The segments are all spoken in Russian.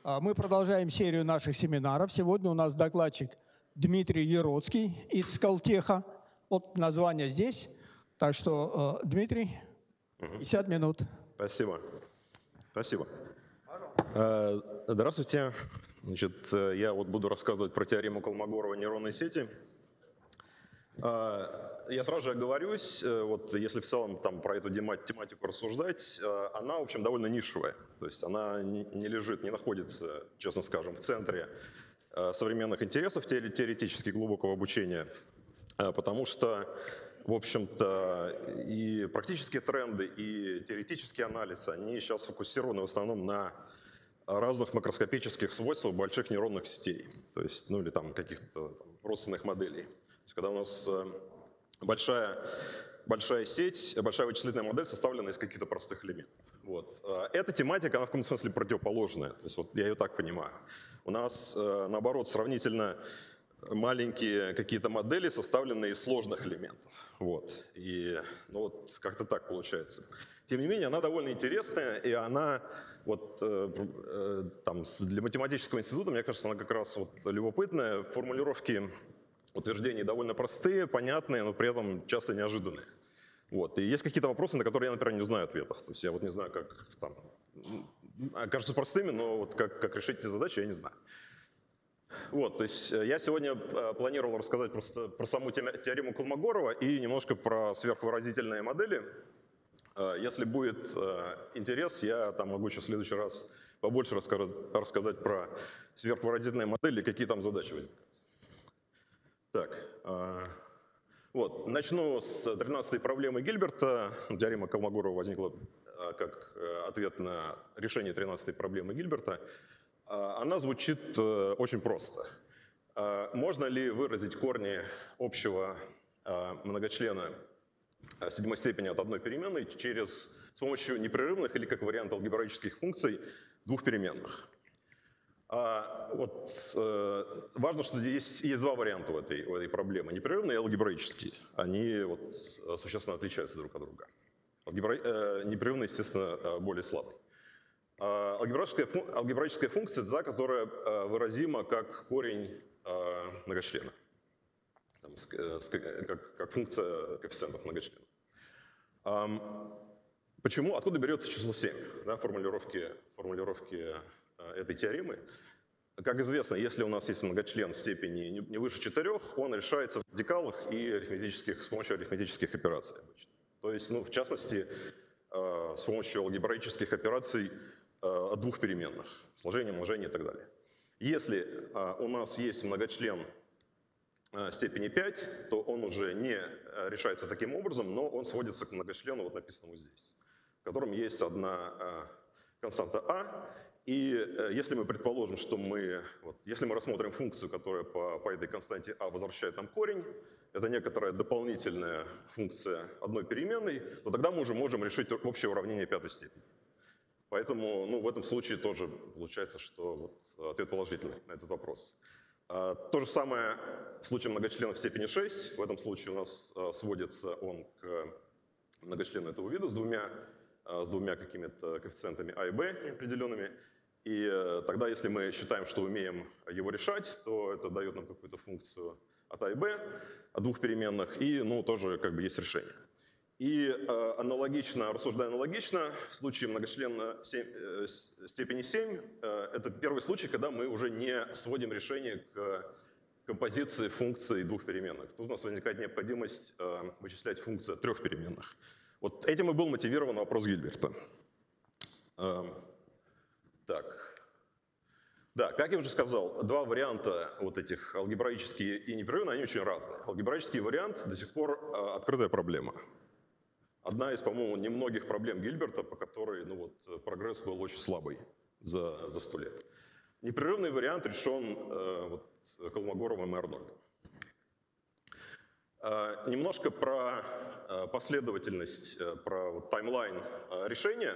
Мы продолжаем серию наших семинаров. Сегодня у нас докладчик Дмитрий Яроцкий из Скалтеха. Вот название здесь. Так что, Дмитрий, 50 минут. Спасибо. Спасибо. Здравствуйте. Значит, я вот буду рассказывать про теорему Колмогорова нейронной сети. Я сразу же оговорюсь, вот если в целом там про эту тематику рассуждать, она, в общем, довольно нишевая. То есть она не лежит, не находится, честно скажем, в центре современных интересов теоретически глубокого обучения, потому что, в общем-то, и практические тренды, и теоретический анализ, они сейчас сфокусированы в основном на разных макроскопических свойствах больших нейронных сетей, то есть, ну или там каких-то родственных моделей. То есть, когда у нас большая сеть, большая вычислительная модель составлена из каких-то простых элементов. Вот. Эта тематика, она в каком-то смысле противоположная. То есть, вот я ее так понимаю. У нас, наоборот, сравнительно маленькие какие-то модели, составленные из сложных элементов. Вот. И ну, вот как-то так получается. Тем не менее, она довольно интересная, и она вот, там, для математического института, мне кажется, она как раз вот любопытная. Формулировки утверждений довольно простые, понятные, но при этом часто неожиданные. Вот. И есть какие-то вопросы, на которые я, например, не знаю ответов. То есть я вот не знаю, как там, кажутся простыми, но вот как решить эти задачи, я не знаю. Вот, то есть я сегодня планировал рассказать просто про саму теорему Колмогорова и немножко про сверхвыразительные модели. Если будет интерес, я там могу еще в следующий раз побольше рассказать про сверхвыразительные модели, какие там задачи возникают. Так, вот, начну с 13-й проблемы Гильберта. Теорема Колмогорова возникла как ответ на решение 13-й проблемы Гильберта. Она звучит очень просто. Можно ли выразить корни общего многочлена седьмой степени от одной переменной с помощью непрерывных или, как вариант, алгебраических функций двух переменных? Вот, важно, что здесь есть два варианта у этой проблемы. Непрерывные и алгебраические. Они вот, существенно отличаются друг от друга. Непрерывный, естественно, более слабый. Алгебраическая функция – это та, которая выразима как корень многочлена, как функция коэффициентов многочлена. Почему? Откуда берется число 7? Да, формулировки этой теоремы. Как известно, если у нас есть многочлен степени не выше 4, он решается в радикалах и с помощью арифметических операций обычно. То есть, ну, в частности, с помощью алгебраических операций от двух переменных, сложение, умножение и так далее. Если у нас есть многочлен степени 5, то он уже не решается таким образом, но он сводится к многочлену, вот написанному здесь, в котором есть одна константа а. И если мы предположим, что если мы рассмотрим функцию, которая по этой константе а возвращает нам корень, это некоторая дополнительная функция одной переменной, то тогда мы уже можем решить общее уравнение пятой степени. Поэтому ну, в этом случае тоже получается, что вот ответ положительный на этот вопрос. То же самое в случае многочленов степени 6. В этом случае у нас сводится он к многочлену этого вида с двумя какими-то коэффициентами а и б неопределенными. И тогда, если мы считаем, что умеем его решать, то это дает нам какую-то функцию от а и б, от двух переменных, и ну, тоже как бы есть решение. И рассуждая аналогично, в случае многочлена степени 7, это первый случай, когда мы уже не сводим решение к композиции функций двух переменных. Тут у нас возникает необходимость вычислять функцию от трех переменных. Вот этим и был мотивирован вопрос Гильберта. Так. Да, как я уже сказал, два варианта вот этих, алгебраические и непрерывные, они очень разные. Алгебраический вариант до сих пор открытая проблема. Одна из, по-моему, немногих проблем Гильберта, по которой ну, вот, прогресс был очень слабый за 100 лет. Непрерывный вариант решен вот, Колмогоровым и Арнольдом. Немножко про последовательность, про вот, таймлайн решения.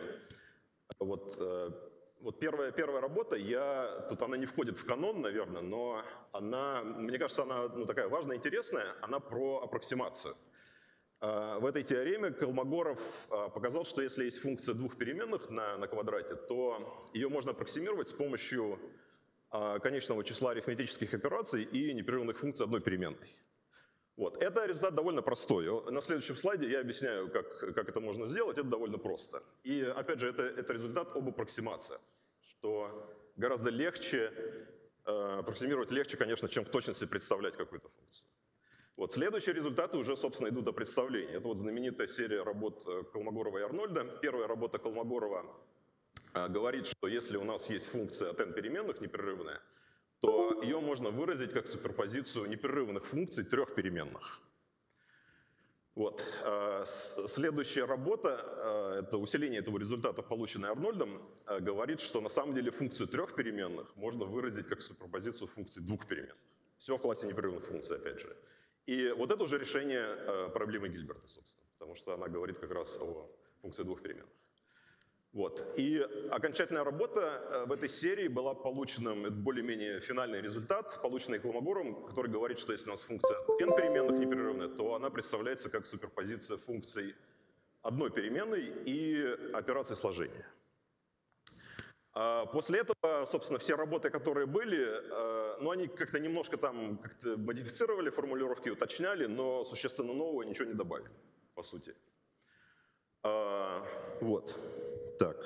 Вот первая работа, тут она не входит в канон, наверное, но мне кажется, она ну, такая важная, интересная, она про аппроксимацию. В этой теореме Колмогоров показал, что если есть функция двух переменных на квадрате, то ее можно аппроксимировать с помощью конечного числа арифметических операций и непрерывных функций одной переменной. Вот. Это результат довольно простой. На следующем слайде я объясняю, как это можно сделать. Это довольно просто. И опять же, это результат об аппроксимациях, что гораздо легче, аппроксимировать легче, конечно, чем в точности представлять какую-то функцию. Вот. Следующие результаты уже, собственно, идут о представлении. Это вот знаменитая серия работ Колмогорова и Арнольда. Первая работа Колмогорова говорит, что если у нас есть функция от n переменных непрерывная, то ее можно выразить как суперпозицию непрерывных функций трех переменных. Вот. Следующая работа, это усиление этого результата, полученное Арнольдом, говорит, что на самом деле функцию трех переменных можно выразить как суперпозицию функций двух переменных. Все в классе непрерывных функций, опять же. И вот это уже решение проблемы Гильберта, собственно, потому что она говорит как раз о функции двух переменных. Вот. И окончательная работа в этой серии была получена, это более-менее финальный результат, полученный Колмогоровым, который говорит, что если у нас функция n переменных непрерывная, то она представляется как суперпозиция функций одной переменной и операции сложения. После этого, собственно, все работы, которые были, ну, они как-то немножко там как-то модифицировали формулировки, уточняли, но существенно нового ничего не добавили, по сути. Вот. Так.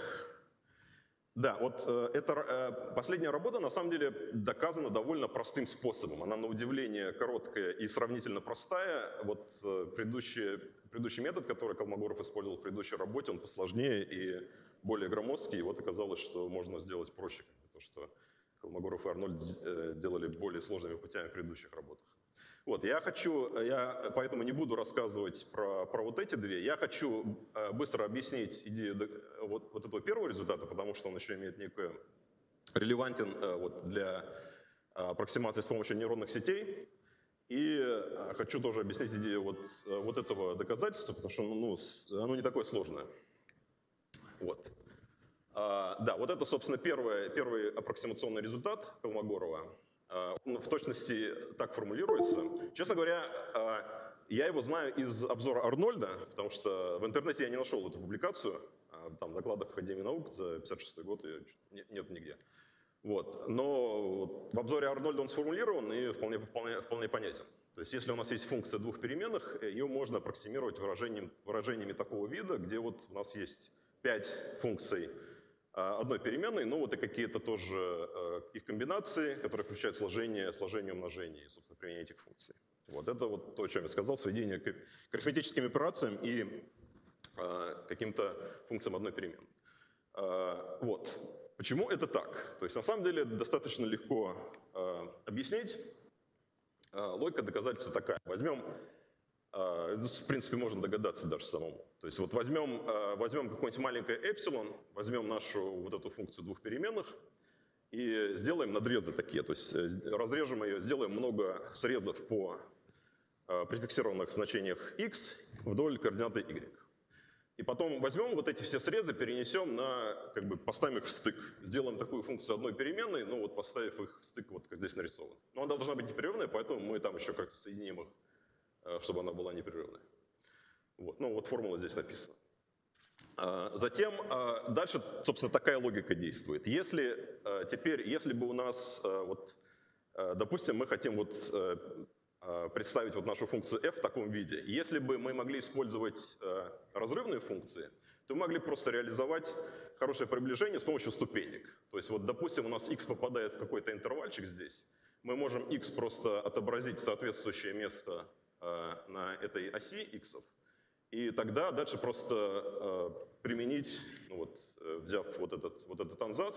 Да, вот эта последняя работа на самом деле доказана довольно простым способом. Она на удивление короткая и сравнительно простая. Вот предыдущий метод, который Колмогоров использовал в предыдущей работе, он посложнее и более громоздкий. И вот оказалось, что можно сделать проще, то, что Колмогоров и Арнольд делали более сложными путями в предыдущих работах. Вот, я поэтому не буду рассказывать про вот эти две. Я хочу быстро объяснить идею вот этого первого результата, потому что он еще имеет некую релевантен вот, для аппроксимации с помощью нейронных сетей. И хочу тоже объяснить идею вот этого доказательства, потому что оно не такое сложное. Вот. Да, вот это, собственно, первый аппроксимационный результат Колмогорова. Он в точности так формулируется. Честно говоря, я его знаю из обзора Арнольда, потому что в интернете я не нашел эту публикацию. Там в докладах Академии наук за 1956 год ее нет нигде. Вот. Но в обзоре Арнольда он сформулирован и вполне понятен. То есть если у нас есть функция двух переменных, ее можно аппроксимировать выражениями такого вида, где вот у нас есть 5 функций одной переменной, но вот и какие-то тоже их комбинации, которые включают сложение, умножение, собственно, применение этих функций. Вот это вот то, о чем я сказал, сведение к арифметическим операциям и каким-то функциям одной переменной. Вот. Почему это так? То есть на самом деле достаточно легко объяснить. Логика доказательства такая. Возьмем, в принципе, можно догадаться даже самому. То есть вот возьмем какое-нибудь маленькое эпсилон, возьмем нашу вот эту функцию двух переменных и сделаем надрезы такие. То есть разрежем ее, сделаем много срезов по префиксированных значениях x вдоль координаты y. И потом возьмем вот эти все срезы, перенесем поставим их в стык. Сделаем такую функцию одной переменной, ну вот поставив их в стык, вот как здесь нарисовано. Но она должна быть непрерывная, поэтому мы там еще как-то соединим их, чтобы она была непрерывной. Вот. Ну вот формула здесь написана. Затем дальше, собственно, такая логика действует. Если бы у нас, допустим, мы хотим представить вот нашу функцию f в таком виде. Если бы мы могли использовать разрывные функции, то мы могли просто реализовать хорошее приближение с помощью ступенек. То есть, вот, допустим, у нас x попадает в какой-то интервальчик здесь, мы можем x просто отобразить в соответствующее место на этой оси x, и тогда дальше просто применить, взяв вот этот ансац,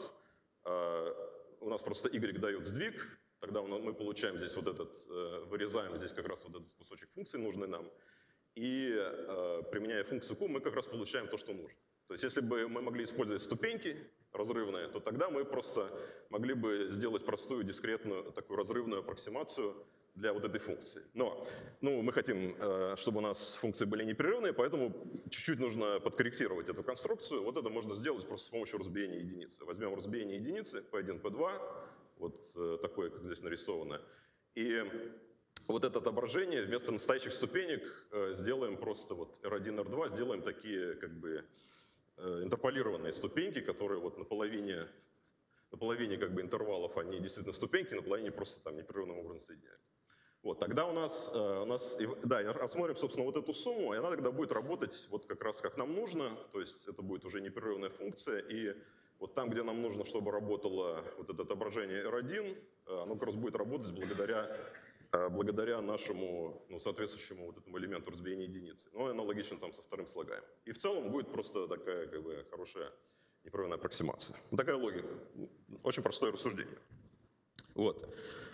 у нас просто y дает сдвиг, тогда мы получаем здесь вырезаем здесь как раз вот этот кусочек функции нужный нам, и применяя функцию q, мы как раз получаем то, что нужно. То есть если бы мы могли использовать ступеньки разрывные, то тогда мы просто могли бы сделать простую дискретную такую разрывную аппроксимацию для вот этой функции. Но мы хотим, чтобы у нас функции были непрерывные, поэтому чуть-чуть нужно подкорректировать эту конструкцию. Вот это можно сделать просто с помощью разбиения единицы. Возьмем разбиение единицы, P1, P2, вот такое, как здесь нарисовано. И вот это отображение вместо настоящих ступенек сделаем просто вот R1, R2, сделаем такие как бы интерполированные ступеньки, которые вот на половине как бы интервалов они действительно ступеньки, на половине просто там непрерывным образом соединяются. Вот, тогда у нас да, рассмотрим, собственно, вот эту сумму, и она тогда будет работать вот как раз как нам нужно, то есть это будет уже непрерывная функция, и вот там, где нам нужно, чтобы работало вот это отображение R1, оно как раз будет работать благодаря нашему соответствующему вот этому элементу разбиения единицы. Ну, аналогично там со вторым слагаемым. И в целом будет просто такая как бы хорошая непрерывная аппроксимация. Вот такая логика. Очень простое рассуждение. Вот.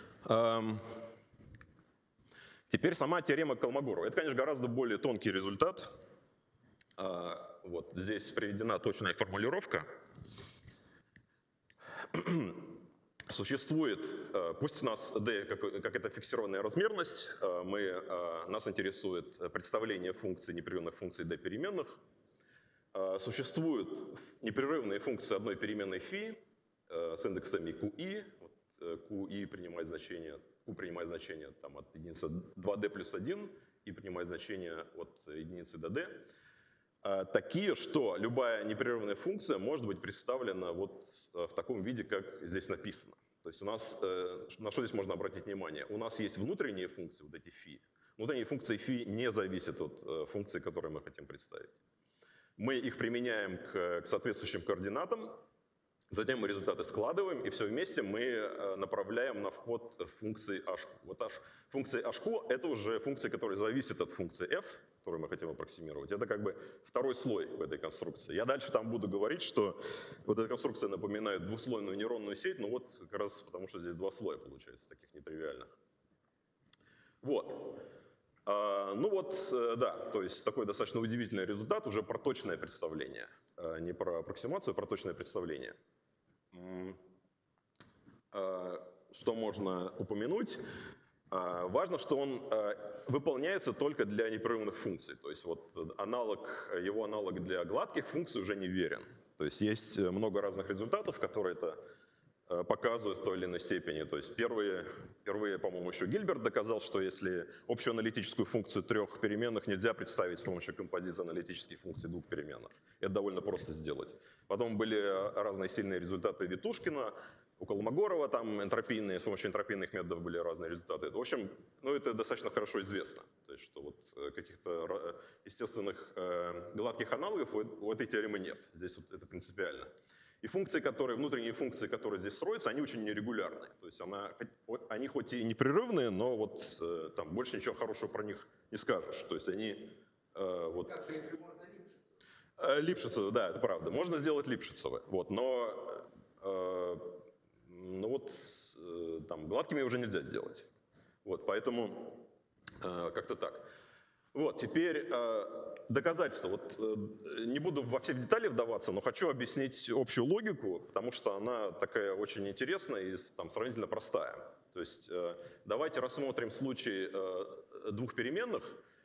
Теперь сама теорема Колмогорова. Это, конечно, гораздо более тонкий результат. Вот здесь приведена точная формулировка. Существует, пусть у нас d как это фиксированная размерность, нас интересует представление функций, непрерывных функций d переменных. Существуют непрерывные функции одной переменной φ с индексами qi. qi принимает значение, q принимает значение там, от единицы 2d плюс 1 и принимает значение от единицы до d. Такие, что любая непрерывная функция может быть представлена вот в таком виде, как здесь написано. То есть у нас, на что здесь можно обратить внимание? У нас есть внутренние функции, вот эти φ. Внутренние функции φ не зависят от функций, которые мы хотим представить. Мы их применяем к соответствующим координатам, затем мы результаты складываем, и все вместе мы направляем на вход функции h. Вот функция h – это уже функция, которая зависит от функции f, которую мы хотим аппроксимировать. Это как бы второй слой в этой конструкции. Я дальше там буду говорить, что вот эта конструкция напоминает двуслойную нейронную сеть, но вот как раз потому, что здесь два слоя получается, таких нетривиальных. Вот. Ну вот, да, то есть такой достаточно удивительный результат, уже про точное представление, не про аппроксимацию, а про точное представление. Что можно упомянуть? Важно, что он выполняется только для непрерывных функций. То есть вот его аналог для гладких функций уже не верен. То есть есть много разных результатов, которые это показывают в той или иной степени. То есть впервые, по-моему, еще Гильберт доказал, что если общую аналитическую функцию трех переменных нельзя представить с помощью композиции аналитических функций двух переменных. Это довольно просто сделать. Потом были разные сильные результаты Витушкина, у Колмогорова там с помощью энтропийных методов были разные результаты. В общем, это достаточно хорошо известно. То есть, что вот каких-то естественных гладких аналогов у этой теоремы нет. Здесь вот это принципиально. И внутренние функции, которые здесь строятся, они очень нерегулярные. То есть они хоть и непрерывные, но вот там больше ничего хорошего про них не скажешь. То есть они вот... Как-то можно Липшицевы, да, это правда. Можно сделать Липшицевы. Вот, но там гладкими уже нельзя сделать. Вот, поэтому как-то так. Вот, теперь доказательства. Вот, не буду во все детали вдаваться, но хочу объяснить общую логику, потому что она такая очень интересная и там, сравнительно простая. То есть давайте рассмотрим случай двух переменных.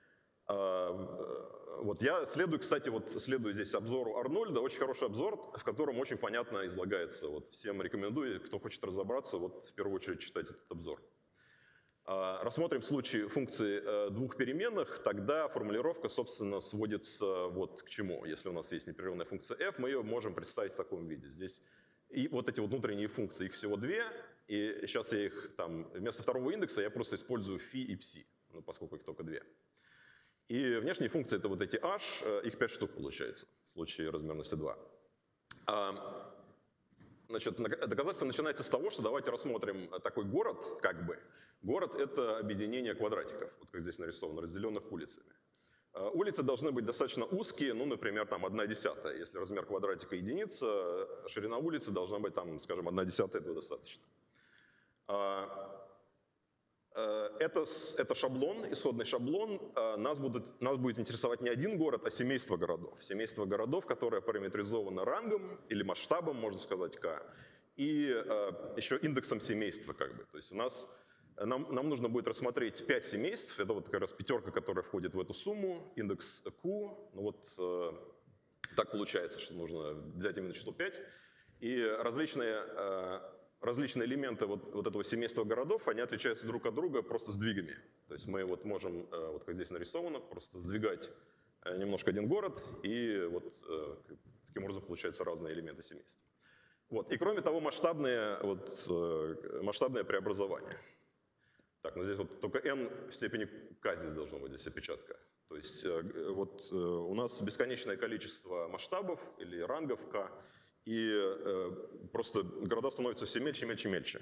Вот я следую здесь обзору Арнольда, очень хороший обзор, в котором очень понятно излагается. Вот всем рекомендую, кто хочет разобраться, вот в первую очередь читать этот обзор. Рассмотрим случай функции двух переменных, тогда формулировка, собственно, сводится вот к чему. Если у нас есть непрерывная функция f, мы ее можем представить в таком виде. Здесь и вот эти вот внутренние функции, их всего две, и сейчас я их там, вместо второго индекса я просто использую φ и ψ, поскольку их только две. И внешние функции — это вот эти h, их 5 штук получается в случае размерности 2. Значит, доказательство начинается с того, что давайте рассмотрим такой город, как бы. Город — это объединение квадратиков, вот как здесь нарисовано, разделенных улицами. Улицы должны быть достаточно узкие, например, там 1/10. Если размер квадратика единица, ширина улицы должна быть, там, скажем, 1/10, этого достаточно. Это шаблон, исходный шаблон. Нас будет интересовать не один город, а семейство городов. Семейство городов, которое параметризовано рангом или масштабом, можно сказать, k, и еще индексом семейства. Как бы. То есть нам нужно будет рассмотреть 5 семейств. Это вот как раз пятерка, которая входит в эту сумму, индекс Q. Так получается, что нужно взять именно число 5. И различные различные элементы вот этого семейства городов, они отличаются друг от друга просто сдвигами. То есть мы вот можем, вот как здесь нарисовано, просто сдвигать немножко один город, и вот таким образом получаются разные элементы семейства. Вот. И кроме того, масштабное преобразование. Так, ну здесь вот только n в степени k здесь должно быть, здесь опечатка. То есть вот у нас бесконечное количество масштабов или рангов k, и просто города становятся все мельче, мельче, мельче.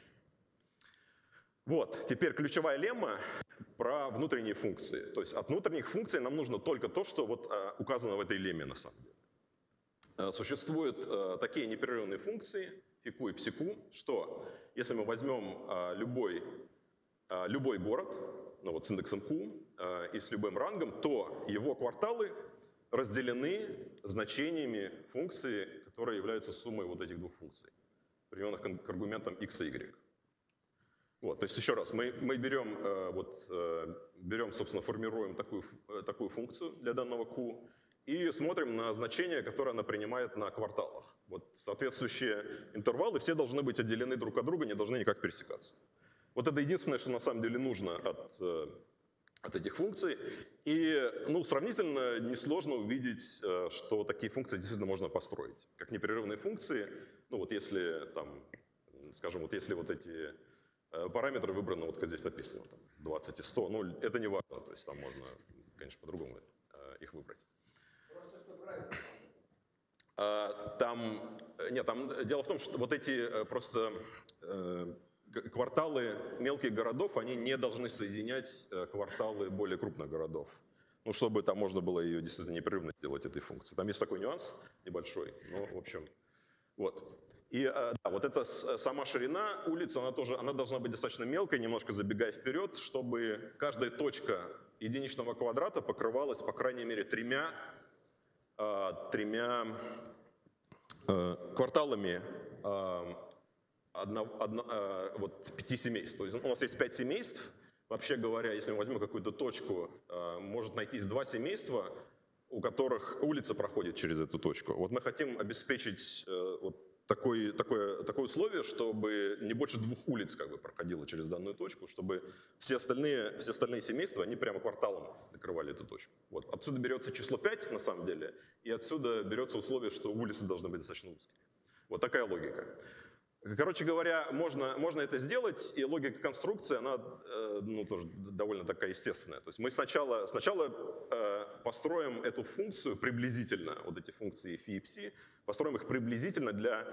Вот, теперь ключевая лемма про внутренние функции. То есть от внутренних функций нам нужно только то, что вот указано в этой лемме на самом деле. Существуют такие непрерывные функции, фику и псику, что если мы возьмем любой город, ну вот с индексом q и с любым рангом, то его кварталы разделены значениями функции, которые являются суммой вот этих двух функций, приведенных к аргументам x и y. Вот, то есть еще раз, мы берем, собственно, формируем такую функцию для данного q и смотрим на значение, которое она принимает на кварталах. Вот соответствующие интервалы все должны быть отделены друг от друга, не должны никак пересекаться. Вот это единственное, что на самом деле нужно от этих функций. И сравнительно несложно увидеть, что такие функции действительно можно построить. Как непрерывные функции, ну вот если там, скажем, вот если вот эти параметры выбраны, вот как здесь написано, там, 20 и 100, ну это не важно, то есть там можно, конечно, по-другому их выбрать. Просто что правильно? Там дело в том, что вот эти просто кварталы мелких городов, они не должны соединять кварталы более крупных городов. Ну, чтобы там можно было ее действительно непрерывно делать, этой функции. Там есть такой нюанс небольшой, но в общем, вот. И да, вот эта сама ширина улицы, она должна быть достаточно мелкой, немножко забегая вперед, чтобы каждая точка единичного квадрата покрывалась, по крайней мере, тремя кварталами вот 5 семейств. То есть у нас есть 5 семейств. Вообще говоря, если мы возьмем какую-то точку, может найтись 2 семейства, у которых улица проходит через эту точку. Вот мы хотим обеспечить вот такое условие, чтобы не больше 2 улиц как бы проходило через данную точку, чтобы все остальные семейства, они прямо кварталом накрывали эту точку. Вот. Отсюда берется число 5 на самом деле, и отсюда берется условие, что улицы должны быть достаточно узкие. Вот такая логика. Короче говоря, можно это сделать, и логика конструкции, она тоже довольно такая естественная. То есть мы сначала построим эту функцию приблизительно, вот эти функции φ и ψ, построим их приблизительно для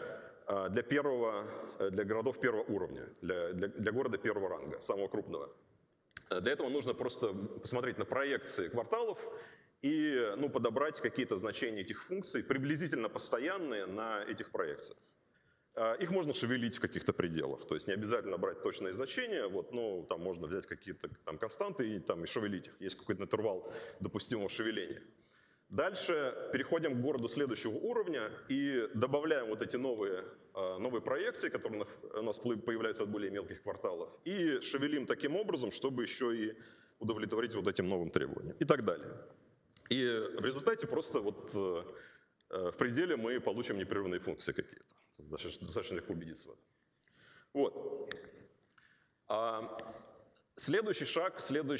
городов первого уровня, для города первого ранга, самого крупного. Для этого нужно просто посмотреть на проекции кварталов и подобрать какие-то значения этих функций, приблизительно постоянные на этих проекциях. Их можно шевелить в каких-то пределах, то есть не обязательно брать точные значения, там можно взять какие-то там константы и шевелить их, есть какой-то интервал допустимого шевеления. Дальше переходим к городу следующего уровня и добавляем вот эти новые проекции, которые у нас появляются от более мелких кварталов, и шевелим таким образом, чтобы еще и удовлетворить вот этим новым требованиям и так далее. И в результате просто в пределе мы получим непрерывные функции какие-то. Достаточно легко убедиться в этом. Вот. Следующий шаг,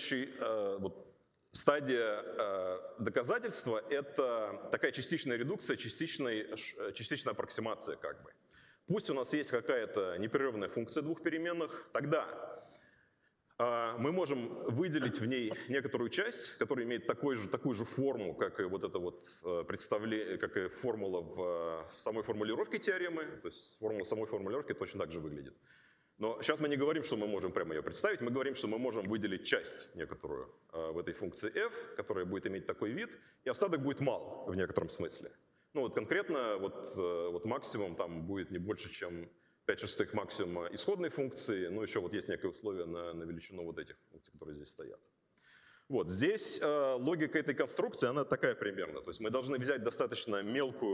стадия доказательства – это такая частичная редукция, частичная аппроксимация как бы. Пусть у нас есть какая-то непрерывная функция двух переменных, тогда мы можем выделить в ней некоторую часть, которая имеет такую же форму, как и вот это вот представление, как и формула в самой формулировке теоремы. То есть формула самой формулировки точно так же выглядит. Но сейчас мы не говорим, что мы можем прямо ее представить, мы говорим, что мы можем выделить часть некоторую в этой функции f, которая будет иметь такой вид, и остаток будет мал в некотором смысле. Ну вот конкретно вот максимум там будет не больше, чем 5/6 максимума исходной функции, но еще вот есть некое условие на величину вот этих функций, которые здесь стоят. Вот здесь логика этой конструкции, она такая примерно. То есть мы должны взять достаточно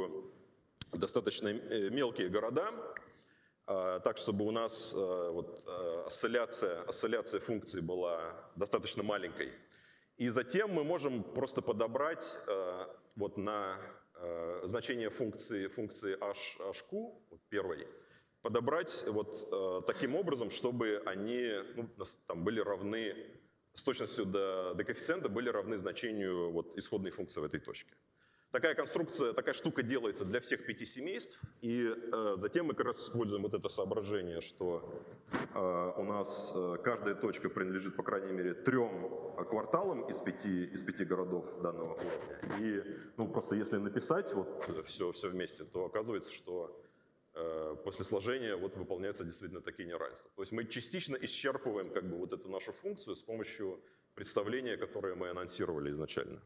мелкие города, так, чтобы у нас осцилляция функций была достаточно маленькой. И затем мы можем просто подобрать вот на значение функции hq, первой, подобрать вот таким образом, чтобы они там были равны, с точностью до коэффициента были равны значению вот исходной функции в этой точке. Такая конструкция, такая штука делается для всех 5 семейств, и затем мы как раз используем вот это соображение, что у нас каждая точка принадлежит, по крайней мере, 3 кварталам из 5 городов данного уровня. И просто если написать вот все вместе, то оказывается, что после сложения вот выполняются действительно такие неравенства. То есть мы частично исчерпываем как бы вот эту нашу функцию с помощью представления, которое мы анонсировали изначально.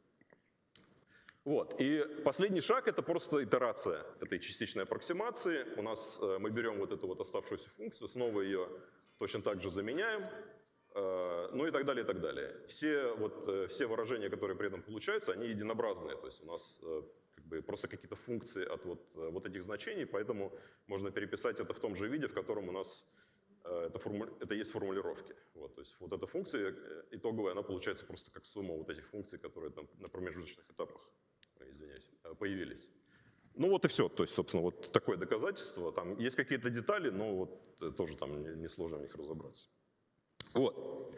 Вот. И последний шаг — это просто итерация этой частичной аппроксимации. У нас мы берем вот эту вот оставшуюся функцию, снова ее точно так же заменяем, ну и так далее, и так далее. Все выражения, которые при этом получаются, они единообразные. То есть у нас как бы просто какие-то функции от вот этих значений, поэтому можно переписать это в том же виде, в котором у нас это есть формулировки. Вот, то есть вот эта функция итоговая, она получается просто как сумма вот этих функций, которые там на промежуточных этапах, появились. Ну вот и все. То есть, собственно, вот такое доказательство. Там есть какие-то детали, но вот тоже там несложно в них разобраться. Вот.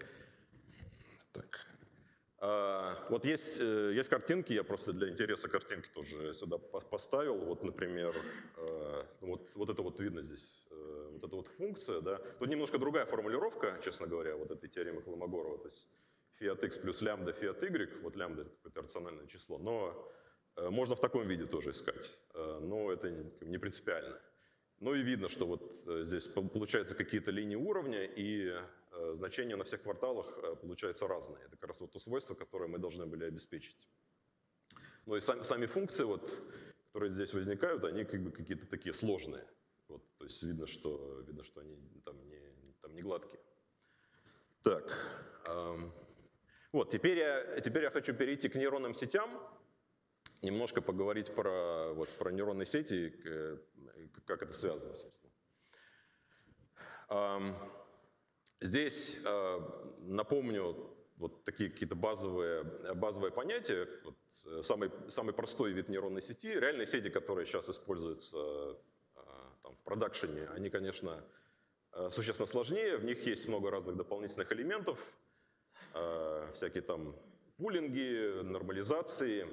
Так. Вот есть картинки, я просто для интереса картинки тоже сюда поставил. Вот, например, вот это вот видно здесь, вот эта вот функция, да. Тут немножко другая формулировка, честно говоря, вот этой теоремы Колмогорова. То есть фиат x плюс лямбда фиат y, вот лямбда — это какое-то рациональное число, но можно в таком виде тоже искать, но это не принципиально. Ну и видно, что вот здесь получаются какие-то линии уровня, и значения на всех кварталах получаются разные. Это как раз вот то свойство, которое мы должны были обеспечить. Ну и сами функции, вот, которые здесь возникают, они как бы какие-то такие сложные. Вот, то есть видно, что они там не гладкие. Так. Вот, теперь я хочу перейти к нейронным сетям. Немножко поговорить про нейронные сети, как это связано, собственно. Здесь напомню вот такие какие-то базовые понятия. Вот самый простой вид нейронной сети. Реальные сети, которые сейчас используются там, в продакшене, они, конечно, существенно сложнее. В них есть много разных дополнительных элементов, всякие там пулинги, нормализации,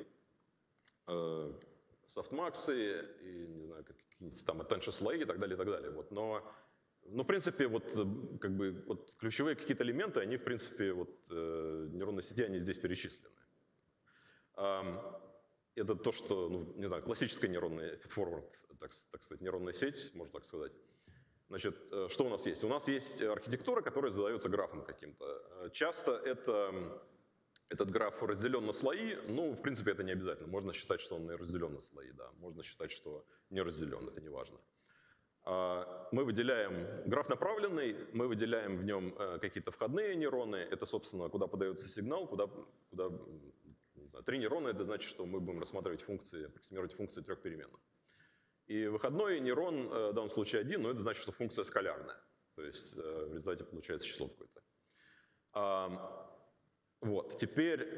софтмаксы, и, не знаю, какие-нибудь там attention слои и так далее, и так далее. Вот. Но в принципе, как бы, ключевые какие-то элементы, они, в принципе, нейронные сети, они здесь перечислены. Это то, что, не знаю, классическая нейронная feedforward, так сказать, нейронная сеть, можно так сказать. Значит, что у нас есть? У нас есть архитектура, которая задается графом каким-то. Часто этот граф разделен на слои, ну, в принципе, это не обязательно. Можно считать, что он разделен на слои, да. Можно считать, что не разделен, это не важно. Мы выделяем граф направленный, мы выделяем в нем какие-то входные нейроны. Это, собственно, куда подается сигнал, куда не знаю, 3 нейрона, это значит, что мы будем рассматривать функции, аппроксимировать функции 3 переменных. И выходной нейрон, в данном случае 1, но это значит, что функция скалярная. То есть в результате получается число какое-то. Вот, теперь,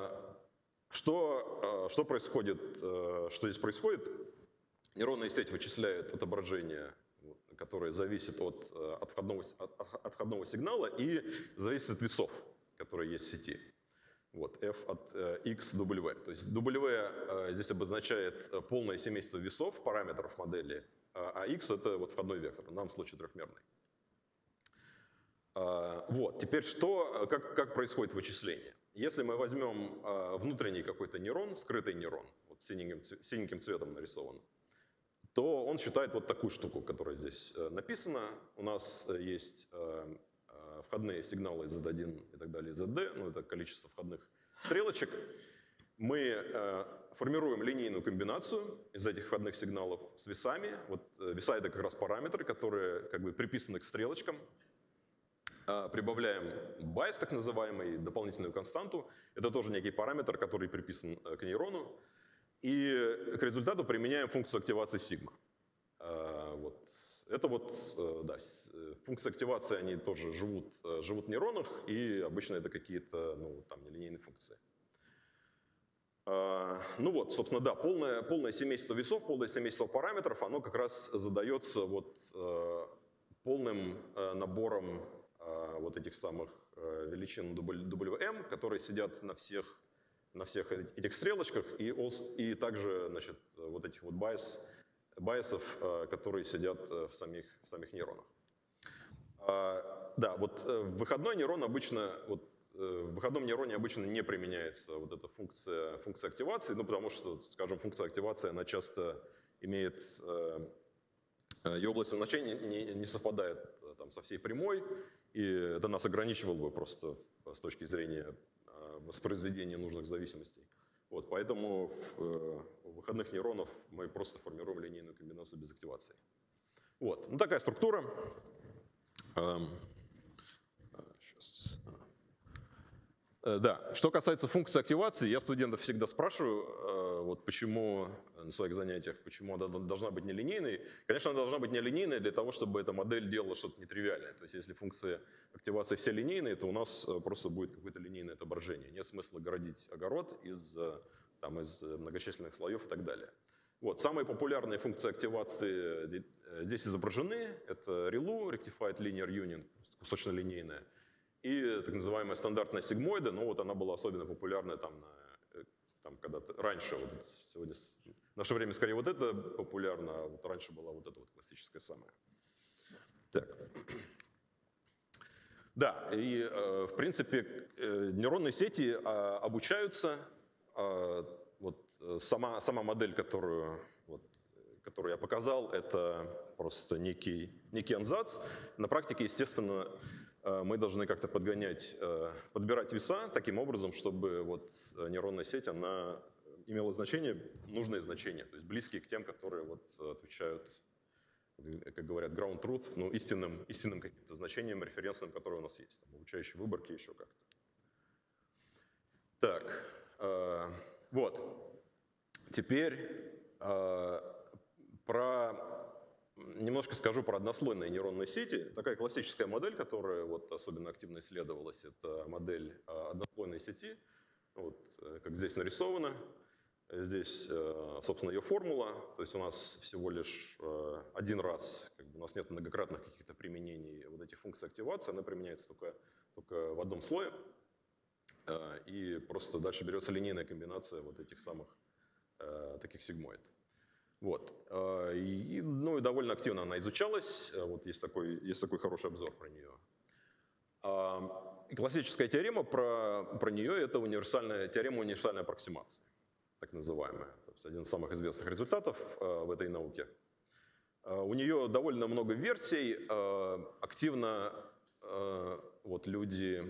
что происходит, что здесь происходит? Нейронная сеть вычисляет отображение, которое зависит от входного сигнала и зависит от весов, которые есть в сети. Вот, f от x w. То есть w здесь обозначает полное семейство весов, параметров модели, а x — это вот входной вектор, в данном случае трехмерный. Вот, теперь как происходит вычисление? Если мы возьмем внутренний какой-то нейрон, скрытый нейрон, вот синеньким цветом нарисован, то он считает вот такую штуку, которая здесь написана. У нас есть входные сигналы Z1 и так далее, ZD, ну это количество входных стрелочек. Мы формируем линейную комбинацию из этих входных сигналов с весами. Вот веса — это как раз параметры, которые как бы приписаны к стрелочкам. Прибавляем байс, так называемый, дополнительную константу. Это тоже некий параметр, который приписан к нейрону. И к результату применяем функцию активации сигма. Вот. Это да, функции активации, они тоже живут в нейронах, и обычно это какие-то, нелинейные функции. Ну вот, собственно, да, полное семейство весов, полное семейство параметров, оно как раз задается вот полным набором вот этих самых величин WM, которые сидят на всех этих стрелочках, и также, значит, вот этих вот байесов, которые сидят в самих нейронах. Да, вот в выходном нейроне обычно не применяется вот эта функция активации, ну, потому что, скажем, функция активации, она часто имеет, ее область значения не совпадает там со всей прямой, и это нас ограничивало бы просто с точки зрения воспроизведения нужных зависимостей. Вот, поэтому у выходных нейронов мы просто формируем линейную комбинацию без активации. Вот, ну, такая структура. Да, что касается функции активации, я студентов всегда спрашиваю, вот почему на своих занятиях, почему она должна быть нелинейной. Конечно, она должна быть нелинейной для того, чтобы эта модель делала что-то нетривиальное. То есть если функции активации все линейные, то у нас просто будет какое-то линейное отображение. Нет смысла городить огород из многочисленных слоев и так далее. Вот, самые популярные функции активации здесь изображены. Это ReLU, Rectified Linear Union, кусочно-линейная, и так называемая стандартная сигмоида, но вот она была особенно популярна там когда-то раньше. Вот сегодня в наше время скорее вот это популярно, а вот раньше была вот эта вот классическая самая. Так. Да, и в принципе нейронные сети обучаются. Вот сама модель, которую я показал, это просто некий ансац. На практике, естественно, мы должны как-то подбирать веса таким образом, чтобы вот нейронная сеть, она имела нужные значения, то есть близкие к тем, которые вот отвечают, как говорят, ground truth, ну, истинным каким-то значениям, референсным, которые у нас есть, там, обучающие выборки, еще как-то. Так, вот. Теперь немножко скажу про однослойные нейронные сети. Такая классическая модель, которая вот особенно активно исследовалась, это модель однослойной сети, вот, как здесь нарисовано. Здесь, собственно, ее формула, то есть у нас всего лишь один раз, у нас нет многократных каких-то применений вот этих функций активации, она применяется только в одном слое, и просто дальше берется линейная комбинация вот этих самых таких сигмоид. Вот. И довольно активно она изучалась, вот есть такой хороший обзор про нее. И классическая теорема про нее — это теорема универсальной аппроксимации, так называемая. То есть один из самых известных результатов в этой науке. У нее довольно много версий, активно вот люди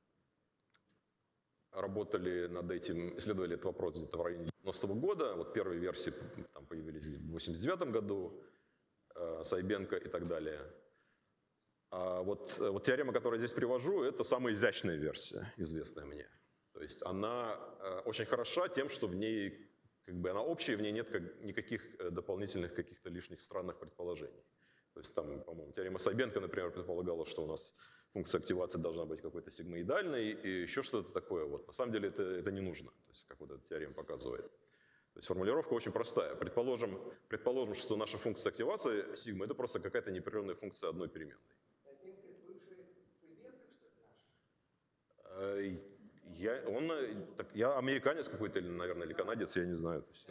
работали над этим, исследовали этот вопрос где-то в районе 90-го года. Вот первые версии там появились в 89-м году, Сайбенко и так далее. А вот теорема, которую я здесь привожу, это самая изящная версия, известная мне. То есть она очень хороша тем, что в ней, она общая, в ней нет никаких дополнительных каких-то лишних странных предположений. То есть там, по-моему, теорема Сайбенко, например, предполагала, что у нас функция активации должна быть какой-то сигмоидальной и еще что-то такое. Вот. На самом деле это не нужно, то есть, как вот эта теорема показывает. То есть формулировка очень простая. Предположим, что наша функция активации сигма — это просто какая-то непрерывная функция одной переменной. Сайбенко — это бывший Сайбенко, что ли, наш? Я американец какой-то, наверное, или канадец, я не знаю. То есть,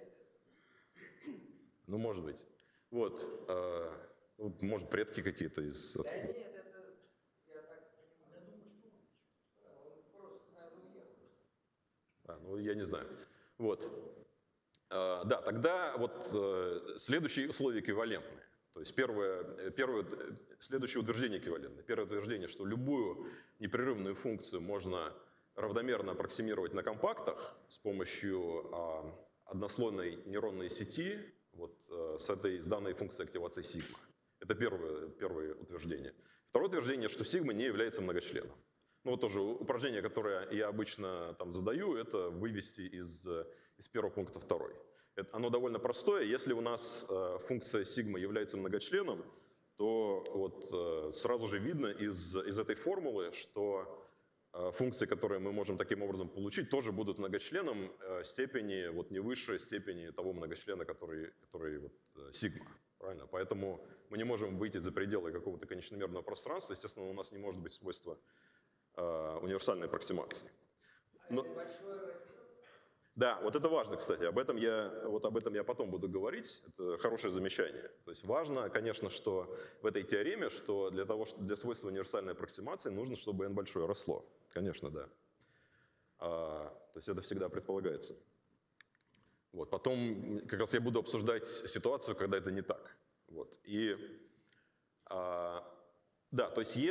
ну, может быть. Вот. Может, предки какие-то из... Да нет, это, я так понимаю. Он просто, наверное, уехал. Я не знаю. Вот. Да, тогда вот следующие условия эквивалентны. То есть следующее утверждение эквивалентное. Первое утверждение, что любую непрерывную функцию можно равномерно аппроксимировать на компактах с помощью однослойной нейронной сети вот, с данной функцией активации сигма. Это первое утверждение. Второе утверждение, что сигма не является многочленом. Ну вот тоже упражнение, которое я обычно там задаю, это вывести из первого пункта второй. Оно довольно простое. Если у нас функция сигма является многочленом, то вот сразу же видно из этой формулы, что функции, которые мы можем таким образом получить, тоже будут многочленом степени, вот не выше степени того многочлена, который вот, сигма. Правильно? Поэтому мы не можем выйти за пределы какого-то конечномерного пространства. Естественно, у нас не может быть свойства универсальной аппроксимации. Но... Да, вот это важно, кстати. Об этом я потом буду говорить. Это хорошее замечание. То есть важно, конечно, что в этой теореме, что для свойства универсальной аппроксимации нужно, чтобы n большое росло. Конечно, да. То есть это всегда предполагается. Вот. Потом как раз я буду обсуждать ситуацию, когда это не так. Вот. И да, то есть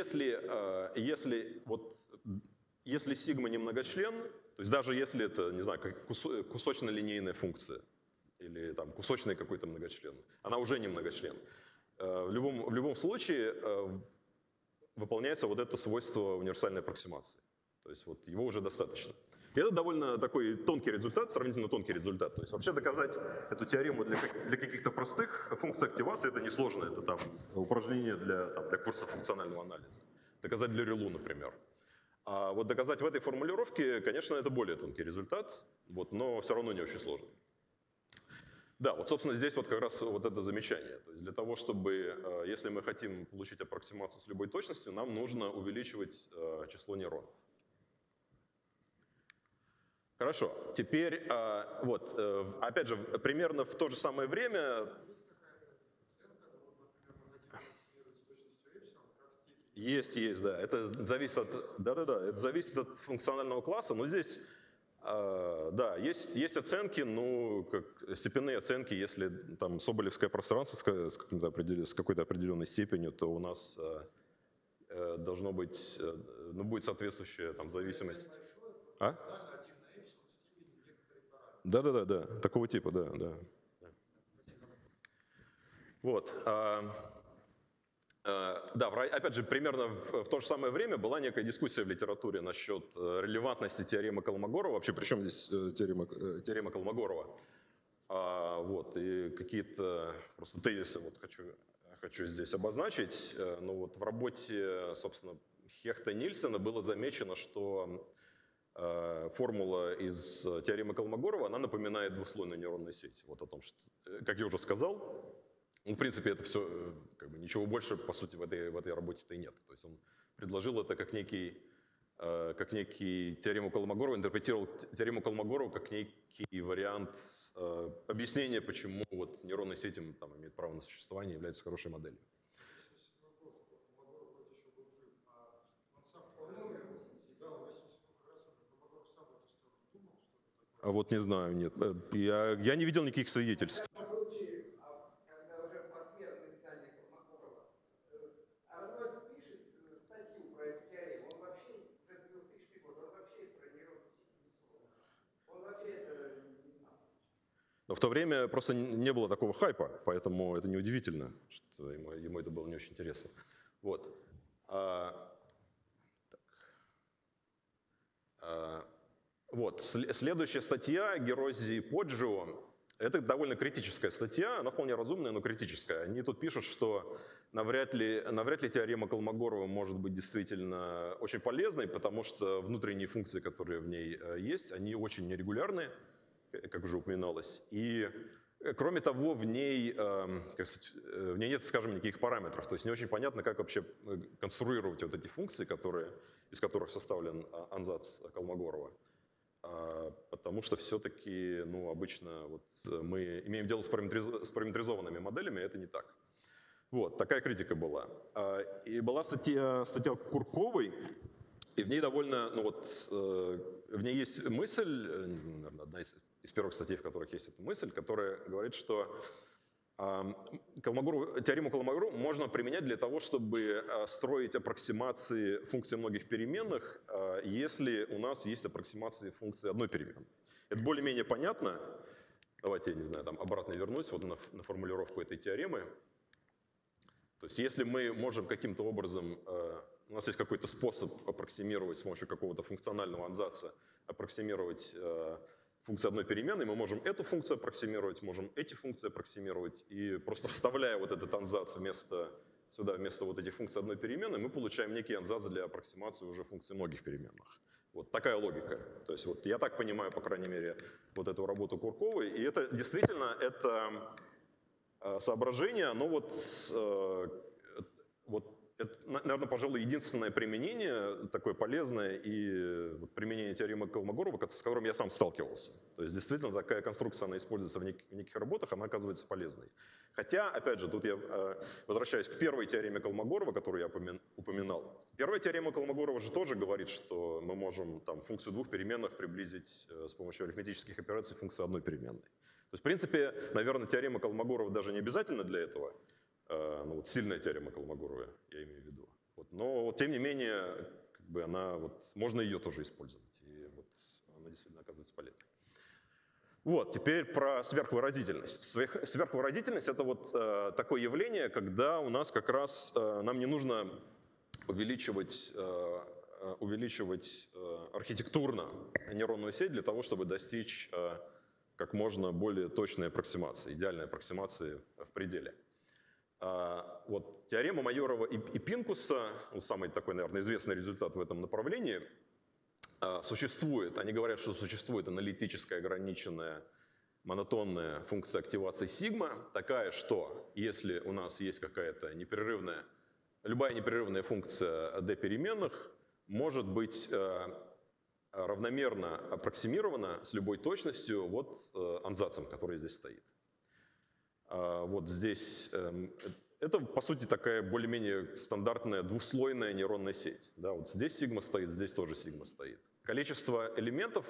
если сигма не многочлен, то есть даже если это, не знаю, кусочно-линейная функция или там кусочный какой-то многочлен, она уже не многочлен. В любом случае выполняется вот это свойство универсальной аппроксимации. То есть вот его уже достаточно. И это довольно такой тонкий результат, сравнительно тонкий результат. То есть вообще доказать эту теорему для каких-то простых функций активации это несложно. Это там упражнение для курса функционального анализа. Доказать для ReLU, например. А вот доказать в этой формулировке, конечно, это более тонкий результат, вот, но все равно не очень сложно. Да, вот, собственно, здесь вот как раз вот это замечание. То есть для того, чтобы, если мы хотим получить аппроксимацию с любой точностью, нам нужно увеличивать число нейронов. Хорошо, теперь, вот, опять же, примерно в то же самое время... Есть, да. Это зависит это зависит от функционального класса, но здесь, да, есть оценки, ну, как степенные оценки, если там соболевское пространство с какой-то определенной степенью, то у нас должно быть, ну, будет соответствующая там зависимость. Да, такого типа, да. Вот. Да, опять же, примерно в то же самое время была некая дискуссия в литературе насчет релевантности теоремы Колмогорова. Вообще, при чем здесь теорема Колмогорова? Вот, и какие-то просто тезисы вот хочу здесь обозначить. Ну вот в работе, собственно, Хехта-Нильсена было замечено, что формула из теоремы Колмогорова, она напоминает двуслойную нейронную сеть. Вот о том, что, как я уже сказал, ну, в принципе, это все, как бы, ничего больше, по сути, в этой работе-то и нет. То есть он предложил это как некий теорему Колмогорова, интерпретировал теорему Колмогорова как некий вариант объяснения, почему вот нейронные сети там имеют право на существование и являются хорошей моделью. А вот не знаю, нет. Я не видел никаких свидетельств. Но в то время просто не было такого хайпа, поэтому это неудивительно, что ему это было не очень интересно. Вот. Вот. Следующая статья Герози и Поджио. Это довольно критическая статья, она вполне разумная, но критическая. Они тут пишут, что навряд ли теорема Колмогорова может быть действительно очень полезной, потому что внутренние функции, которые в ней есть, они очень нерегулярные, как уже упоминалось. И, кроме того, в ней нет, скажем, никаких параметров. То есть не очень понятно, как вообще конструировать вот эти функции, из которых составлен ансац Колмогорова. Потому что все-таки, ну, обычно вот мы имеем дело с параметризованными моделями, это не так. Вот, такая критика была. И была статья Курковой, и в ней довольно, ну вот, в ней есть мысль, наверное, одна из первых статей, в которых есть эта мысль, которая говорит, что теорему Колмогорова можно применять для того, чтобы строить аппроксимации функций многих переменных, если у нас есть аппроксимации функции одной переменной. Это более-менее понятно. Давайте, я не знаю, там обратно вернусь вот на формулировку этой теоремы. То есть если мы можем каким-то образом, у нас есть какой-то способ аппроксимировать с помощью какого-то функционального ансаца, аппроксимировать функции одной переменной, мы можем эту функцию аппроксимировать, можем эти функции аппроксимировать, и просто вставляя вот этот ансац вместо сюда вместо вот этих функций одной переменной, мы получаем некий ансац для аппроксимации уже функций многих переменных. Вот такая логика. То есть вот я так понимаю, по крайней мере, вот эту работу Курковой. И это действительно, это соображение, оно это, наверное, пожалуй, единственное применение, такое полезное, и вот применение теоремы Колмогорова, с которым я сам сталкивался. То есть действительно такая конструкция, она используется в неких работах, она оказывается полезной. Хотя, опять же, тут я возвращаюсь к первой теореме Колмогорова, которую я упоминал. Первая теорема Колмогорова же тоже говорит, что мы можем там, функцию двух переменных приблизить с помощью арифметических операций функцию одной переменной. То есть, в принципе, наверное, теорема Колмогорова даже не обязательно для этого. Ну, вот сильная теорема Колмогорова, я имею в виду. Вот, но, тем не менее, как бы она, можно ее тоже использовать. И вот, она действительно оказывается полезной. Вот, теперь про сверхвыразительность. Сверхвыразительность — это вот такое явление, когда у нас как раз нам не нужно увеличивать архитектурно нейронную сеть для того, чтобы достичь как можно более точной аппроксимации, идеальной аппроксимации в пределе. Вот теорема Майорова и Пинкуса, ну, самый такой, наверное, известный результат в этом направлении, существует. Они говорят, что существует аналитическая ограниченная монотонная функция активации сигма, такая, что если у нас есть какая-то непрерывная, любая непрерывная функция d переменных может быть равномерно аппроксимирована с любой точностью вот ансацем, который здесь стоит. Вот здесь это, по сути, такая более-менее стандартная двуслойная нейронная сеть. Да, вот здесь сигма стоит, здесь тоже сигма стоит. Количество элементов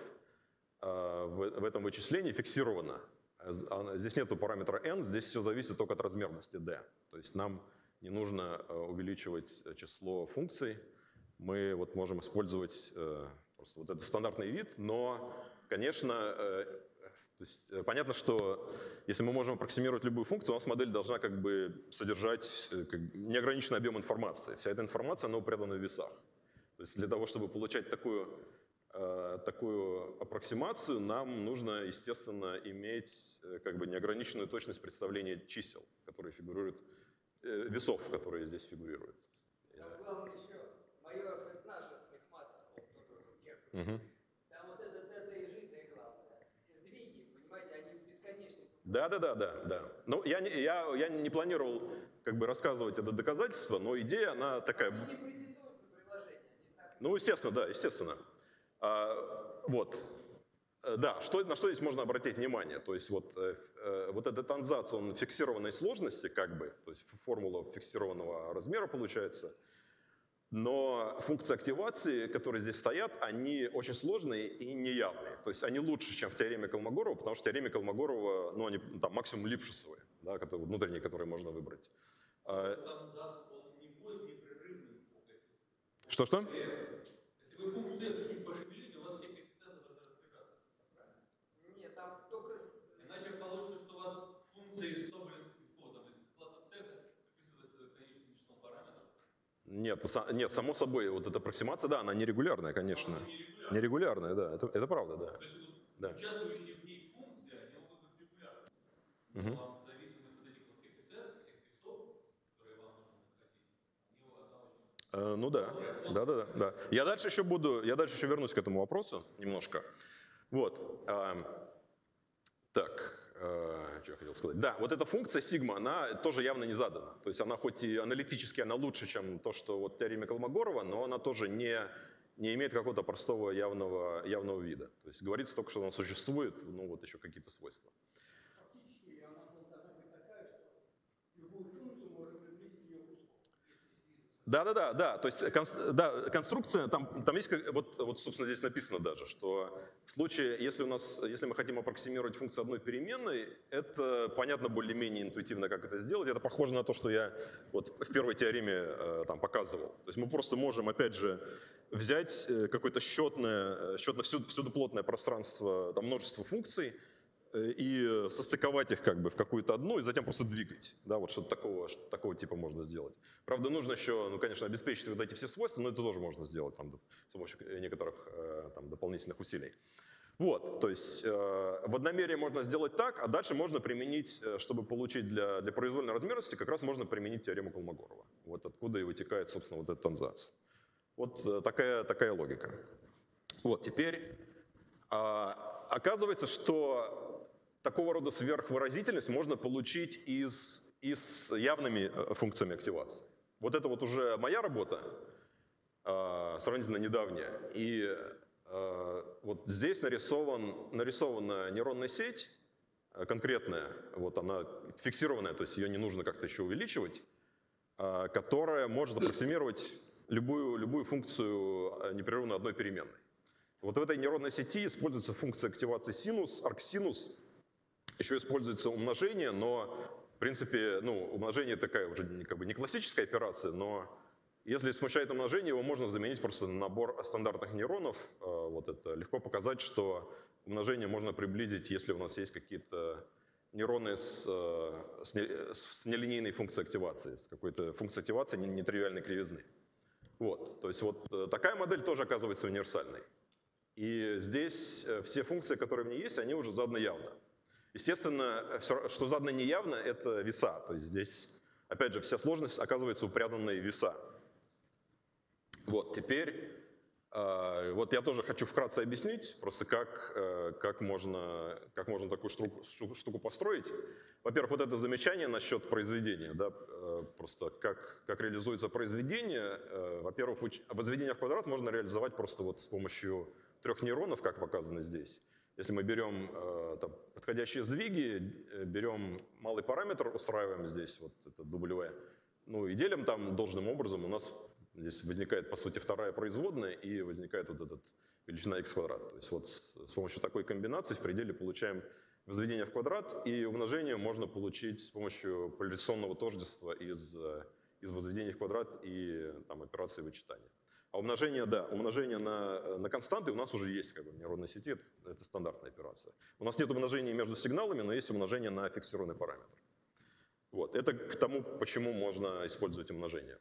в этом вычислении фиксировано. Здесь нет параметра n, здесь все зависит только от размерности d. То есть нам не нужно увеличивать число функций. Мы вот можем использовать просто вот этот стандартный вид, но, конечно, то есть понятно, что если мы можем аппроксимировать любую функцию, у нас модель должна как бы содержать неограниченный объем информации. Вся эта информация, она упрятана в весах. То есть для того, чтобы получать такую аппроксимацию, нам нужно, естественно, иметь как бы неограниченную точность представления чисел, которые фигурируют, весов, которые здесь фигурируют. Там главное еще, Майоров — это наш Мехматов, он тоже у тех. Там вот это и житое главное. Сдвиги, понимаете, они в бесконечность. Да. Ну, я не планировал как бы рассказывать это доказательство, но идея, она такая. Они не претендуют на приложение, они так. Ну, естественно, да, естественно. Вот. Да, на что здесь можно обратить внимание? То есть вот этот ансац, он фиксированной сложности, как бы, то есть формула фиксированного размера получается, но функции активации, которые здесь стоят, они очень сложные и неявные. То есть они лучше, чем в теореме Колмогорова, потому что в теореме Колмогорова, ну, они там максимум липшицевые, да, внутренние, которые можно выбрать. Ансац, он не будет непрерывным. Что? Если вы функцию чуть-чуть пошевелите, у вас все коэффициенты должны разбежаться. Правильно? Нет, там только. Иначе получится, что у вас функции из соболевских входов, из класса c описывается конечным числом параметров. Нет, само собой, вот эта аппроксимация, да, она нерегулярная, конечно. Нерегулярная, да, это правда, да. То есть Да. участвующие в ней функции, они могут быть регулярны. Но вам в зависимости от этих вот коэффициентов, всех весов, которые вам нужно находить, они Ну да. Я дальше еще вернусь к этому вопросу немножко. Вот. Так, что я хотел сказать? Да, вот эта функция сигма, она тоже явно не задана. То есть она хоть и аналитически она лучше, чем то, что вот в теореме Колмогорова, но она тоже не имеет какого-то простого явного вида. То есть говорится только, что она существует, ну вот еще какие-то свойства. Фактически она должна быть такая, что любую функцию можно приблизить ее куском. Да. То есть конструкция, там есть, вот, собственно, здесь написано даже, что в случае, если мы хотим аппроксимировать функцию одной переменной, это понятно более-менее интуитивно, как это сделать. Это похоже на то, что я вот в первой теореме там показывал. То есть мы просто можем, опять же, взять какое-то всюдоплотное пространство, там множество функций, и состыковать их как бы в какую-то одну, и затем просто двигать. Да, вот что-то такого типа можно сделать. Правда, нужно еще, ну, конечно, обеспечить вот эти все свойства, но это тоже можно сделать там, с помощью некоторых там, дополнительных усилий. Вот, то есть в одномерии можно сделать так, а дальше можно применить, чтобы получить для произвольной размерности, как раз можно применить теорему Колмогорова. Вот откуда и вытекает, собственно, вот этот абзац. Вот такая логика. Вот, теперь оказывается, что такого рода сверхвыразительность можно получить и с явными функциями активации. Вот это вот уже моя работа, сравнительно недавняя, и вот здесь нарисована нейронная сеть конкретная, вот она фиксированная, то есть ее не нужно как-то еще увеличивать, которая может аппроксимировать любую функцию непрерывно одной переменной. Вот в этой нейронной сети используется функция активации синус, арксинус, еще используется умножение, но в принципе умножение такая уже как бы не классическая операция, но если смущает умножение, его можно заменить просто на набор стандартных нейронов. Вот это легко показать, что умножение можно приблизить, если у нас есть какие-то нейроны с нелинейной функцией активации, с какой-то функцией активации нетривиальной кривизны. Вот, то есть вот такая модель тоже оказывается универсальной. И здесь все функции, которые в ней есть, они уже заданы явно. Естественно, что задано неявно, это веса. То есть здесь, опять же, вся сложность оказывается упрятанной в веса. Вот, теперь, вот я тоже хочу вкратце объяснить, просто как можно такую штуку построить. Во-первых, вот это замечание насчет произведения, да, просто как реализуется произведение. Во-первых, возведение в квадрат можно реализовать просто вот с помощью 3 нейронов, как показано здесь. Если мы берем подходящие сдвиги, берем малый параметр, устраиваем здесь вот это W, и делим там должным образом, у нас здесь возникает, по сути, вторая производная, и возникает вот этот величина x квадрат. То есть вот с помощью такой комбинации в пределе получаем возведение в квадрат, и умножение можно получить с помощью поляризационного тождества из возведения в квадрат и там, операции вычитания. А умножение, да, умножение на константы у нас уже есть как бы, в нейронной сети, это стандартная операция. У нас нет умножения между сигналами, но есть умножение на фиксированный параметр. Вот. Это к тому, почему можно использовать умножение.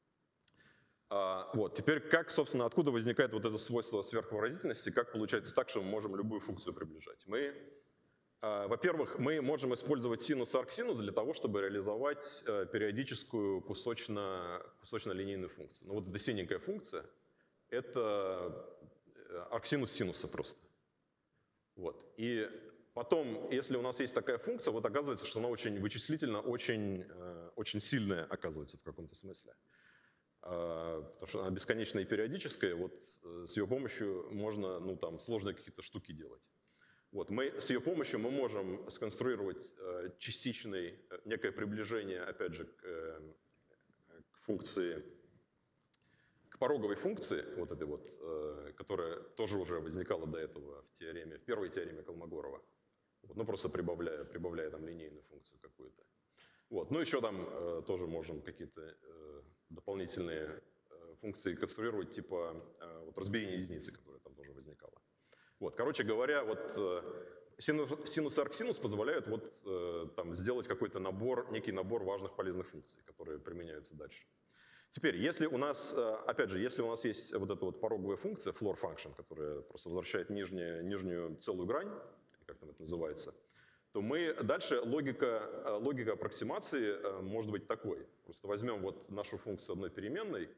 Вот. Теперь, собственно, откуда возникает вот это свойство сверхвыразительности, как получается так, что мы можем любую функцию приближать? Во-первых, мы можем использовать синус и арксинус для того, чтобы реализовать периодическую кусочно-линейную функцию. Вот эта синенькая функция — это арксинус синуса просто. Вот. И потом, если у нас есть такая функция, вот оказывается, что она очень вычислительно, очень сильная оказывается в каком-то смысле. Потому что она бесконечная и периодическая, вот с ее помощью можно сложные какие-то штуки делать. Вот, с ее помощью мы можем сконструировать некое приближение, опять же, к функции, к пороговой функции, вот этой вот, которая тоже уже возникала до этого в первой теореме Колмогорова. Вот, просто прибавляя там линейную функцию какую-то. Вот, еще там тоже можем какие-то дополнительные функции конструировать, типа вот разбиение единицы, которая там тоже возникала. Вот, короче говоря, вот синус и арксинус позволяют сделать какой-то некий набор важных полезных функций, которые применяются дальше. Теперь, если у нас есть вот эта вот пороговая функция, floor function, которая просто возвращает нижнюю целую грань, как там это называется, то дальше логика аппроксимации может быть такой. Просто возьмем вот нашу функцию одной переменной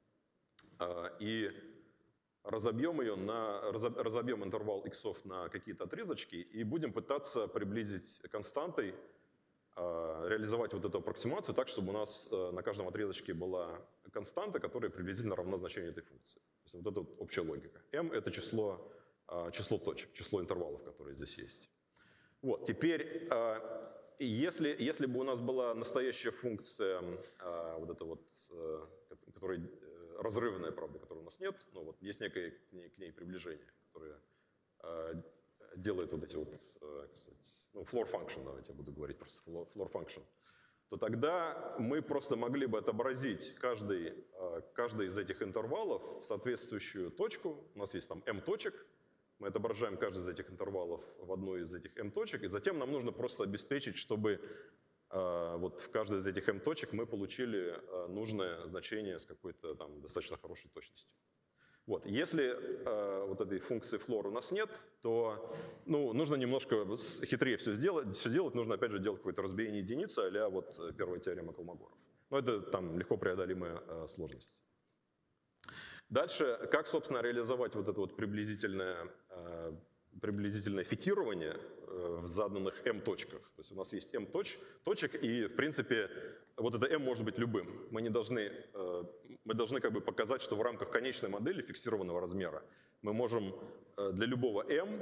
и разобьем интервал иксов на какие-то отрезочки и будем пытаться приблизить константой, реализовать вот эту аппроксимацию так, чтобы у нас на каждом отрезочке была константа, которая приблизительно равна значению этой функции. То есть вот это вот общая логика. M — это число точек, число интервалов, которые здесь есть. Вот, теперь, если бы у нас была настоящая функция, вот эта вот, которая разрывная, правда, которой у нас нет, но вот есть некое к ней приближение, которое делает вот эти вот, floor function, давайте я буду говорить просто floor function, то тогда мы просто могли бы отобразить каждый из этих интервалов в соответствующую точку. У нас есть там m точек. Мы отображаем каждый из этих интервалов в одной из этих m точек, и затем нам нужно просто обеспечить, чтобы вот в каждой из этих m точек мы получили нужное значение с какой-то там достаточно хорошей точностью. Вот. Если вот этой функции floor у нас нет, то нужно немножко хитрее все делать. Нужно, опять же, делать какое-то разбиение единицы, а-ля вот первая теорема Колмогоров. Но это там легко преодолимая сложность. Дальше, как, собственно, реализовать вот это вот приблизительное фитирование в заданных m точках. То есть у нас есть m точек, и, в принципе, вот это m может быть любым. Мы должны как бы показать, что в рамках конечной модели фиксированного размера мы можем для любого m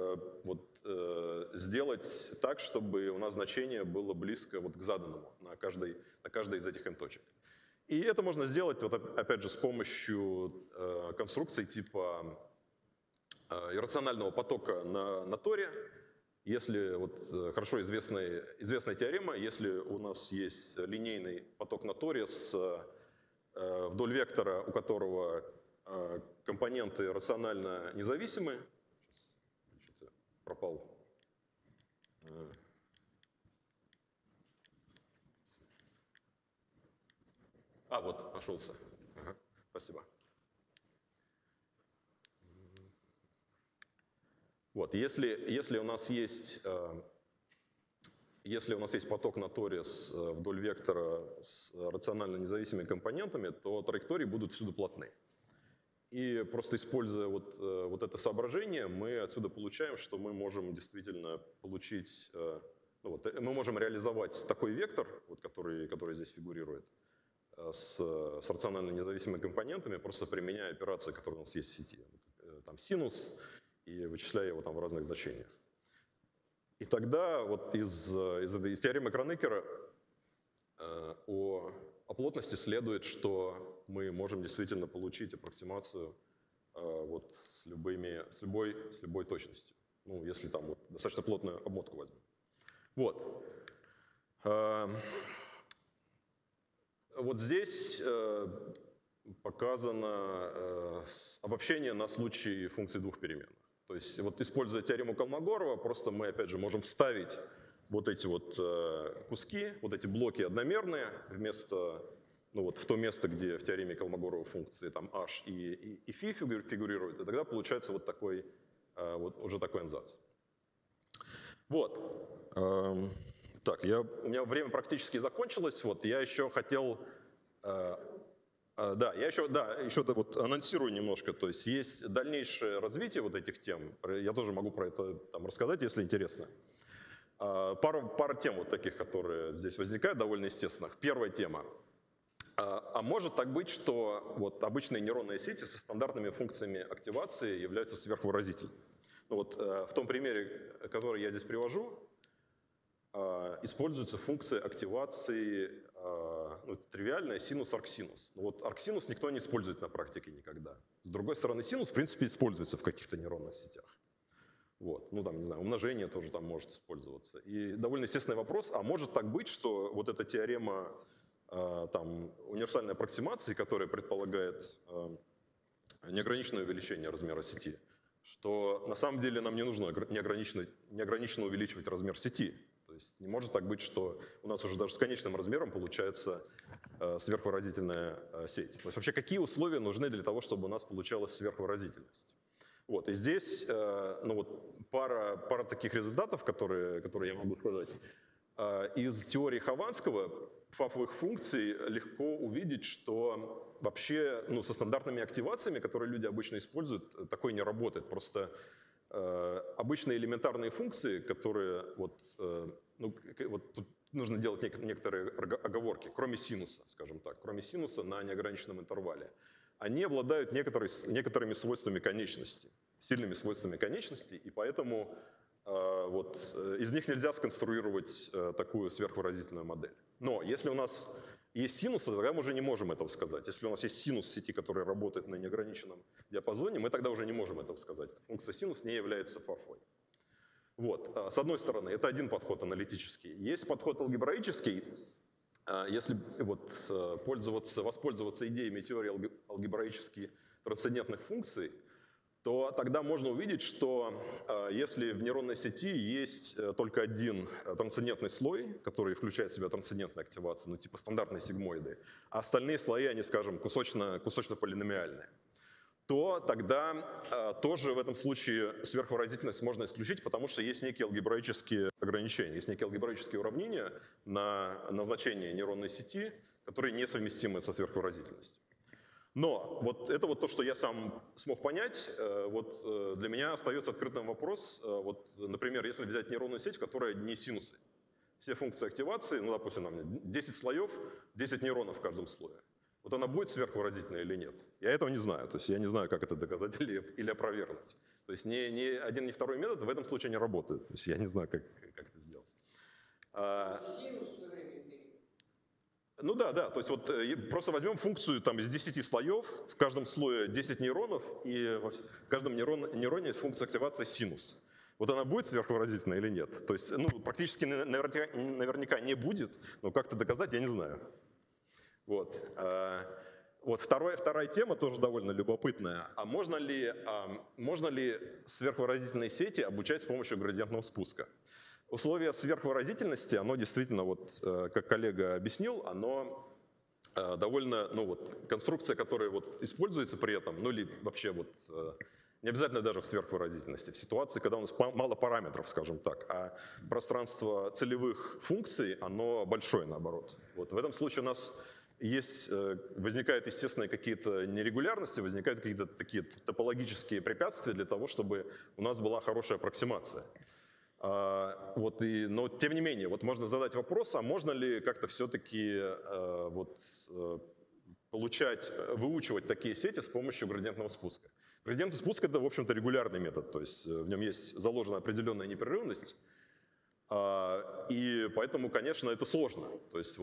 сделать так, чтобы у нас значение было близко вот к заданному на каждой из этих m точек. И это можно сделать, вот, опять же, с помощью конструкций типа иррационального потока на торе. Если вот хорошо известная теорема, если у нас есть линейный поток на торе вдоль вектора, у которого компоненты рационально независимы. Сейчас что-то пропал. Вот, нашелся. Ага, спасибо. Вот, если у нас есть поток на торе вдоль вектора с рационально независимыми компонентами, то траектории будут всюду плотны. И просто используя вот это соображение, мы отсюда получаем, что мы можем действительно получить, мы можем реализовать такой вектор, вот, который здесь фигурирует, с рационально независимыми компонентами, просто применяя операции, которые у нас есть в сети. Там синус, и вычисляя его там в разных значениях. И тогда вот из теоремы Кронекера о плотности следует, что мы можем действительно получить аппроксимацию вот с любой точностью. Если там вот достаточно плотную обмотку возьмем. Вот. Вот здесь показано обобщение на случай функций двух переменных. То есть, вот используя теорему Колмогорова, просто мы, опять же, можем вставить вот эти вот куски, вот эти блоки одномерные вместо, в то место, где в теореме Колмогорова функции там h и φ фигурируют, и тогда получается вот такой, уже такой ансац. Вот. Так, у меня время практически закончилось. Вот я еще хотел, еще вот анонсирую немножко. То есть есть дальнейшее развитие вот этих тем. Я тоже могу про это там рассказать, если интересно. Пара тем вот таких, которые здесь возникают, довольно естественных. Первая тема. А может так быть, что вот обычные нейронные сети со стандартными функциями активации являются сверхвыразительными? В том примере, который я здесь привожу, используется функция активации, это тривиальная, синус-арксинус. Арксинус никто не использует на практике никогда. С другой стороны, синус, в принципе, используется в каких-то нейронных сетях. Вот. Не знаю, умножение тоже там может использоваться. И довольно естественный вопрос, а может так быть, что вот эта теорема универсальной аппроксимации, которая предполагает неограниченное увеличение размера сети, что на самом деле нам не нужно неограниченно увеличивать размер сети. То есть не может так быть, что у нас уже даже с конечным размером получается сверхвыразительная сеть. То есть вообще какие условия нужны для того, чтобы у нас получалась сверхвыразительность? Вот, и здесь пара таких результатов, которые я могу сказать. Из теории Хованского фафовых функций легко увидеть, что вообще со стандартными активациями, которые люди обычно используют, такое не работает. Просто обычные элементарные функции, которые тут нужно делать некоторые оговорки, кроме синуса, скажем так, кроме синуса на неограниченном интервале, они обладают некоторыми свойствами конечности, сильными свойствами конечности, и поэтому из них нельзя сконструировать такую сверхвыразительную модель. Но если у нас есть синус, то тогда мы уже не можем этого сказать. Если у нас есть синус сети, который работает на неограниченном диапазоне, мы тогда уже не можем этого сказать. Функция синус не является фафой. Вот. С одной стороны, это один подход аналитический. Есть подход алгебраический. Если воспользоваться идеями теории алгебраически трансцендентных функций, то тогда можно увидеть, что если в нейронной сети есть только один трансцендентный слой, который включает в себя трансцендентные активации, типа стандартные сигмоиды, а остальные слои, они, скажем, кусочно-полиномиальные, то тогда тоже в этом случае сверхвыразительность можно исключить, потому что есть некие алгебраические ограничения, есть некие алгебраические уравнения на назначение нейронной сети, которые несовместимы со сверхвыразительностью. Но вот это вот то, что я сам смог понять, вот для меня остается открытым вопрос, вот, например, если взять нейронную сеть, в которой одни синусы, все функции активации, ну, допустим, нам 10 слоев, 10 нейронов в каждом слое. Вот она будет сверхвыразительной или нет? Я этого не знаю. То есть я не знаю, как это доказать или опровергнуть. То есть ни один, ни второй метод в этом случае не работают. То есть я не знаю, как это сделать. Синус все время интерес. Ну да. То есть вот просто возьмем функцию там, из 10 слоев, в каждом слое 10 нейронов, и в каждом нейроне есть функция активации синус. Вот она будет сверхвыразительной или нет? То есть ну, практически наверняка не будет, но как-то доказать я не знаю. Вот. Вот вторая тема тоже довольно любопытная. А можно ли сверхвыразительные сети обучать с помощью градиентного спуска? Условие сверхвыразительности, оно действительно, вот, как коллега объяснил, оно довольно, ну вот, конструкция, которая вот используется при этом, ну или вообще вот не обязательно даже в сверхвыразительности, в ситуации, когда у нас мало параметров, скажем так, а пространство целевых функций, оно большое наоборот. Вот в этом случае у нас возникают естественные какие-то нерегулярности, возникают какие-то такие топологические препятствия для того, чтобы у нас была хорошая аппроксимация. Но тем не менее, вот можно задать вопрос, а можно ли как-то все-таки выучивать такие сети с помощью градиентного спуска? Градиентный спуск — это, в общем-то, регулярный метод, то есть в нем есть заложена определенная непрерывность, и поэтому, конечно, это сложно. То есть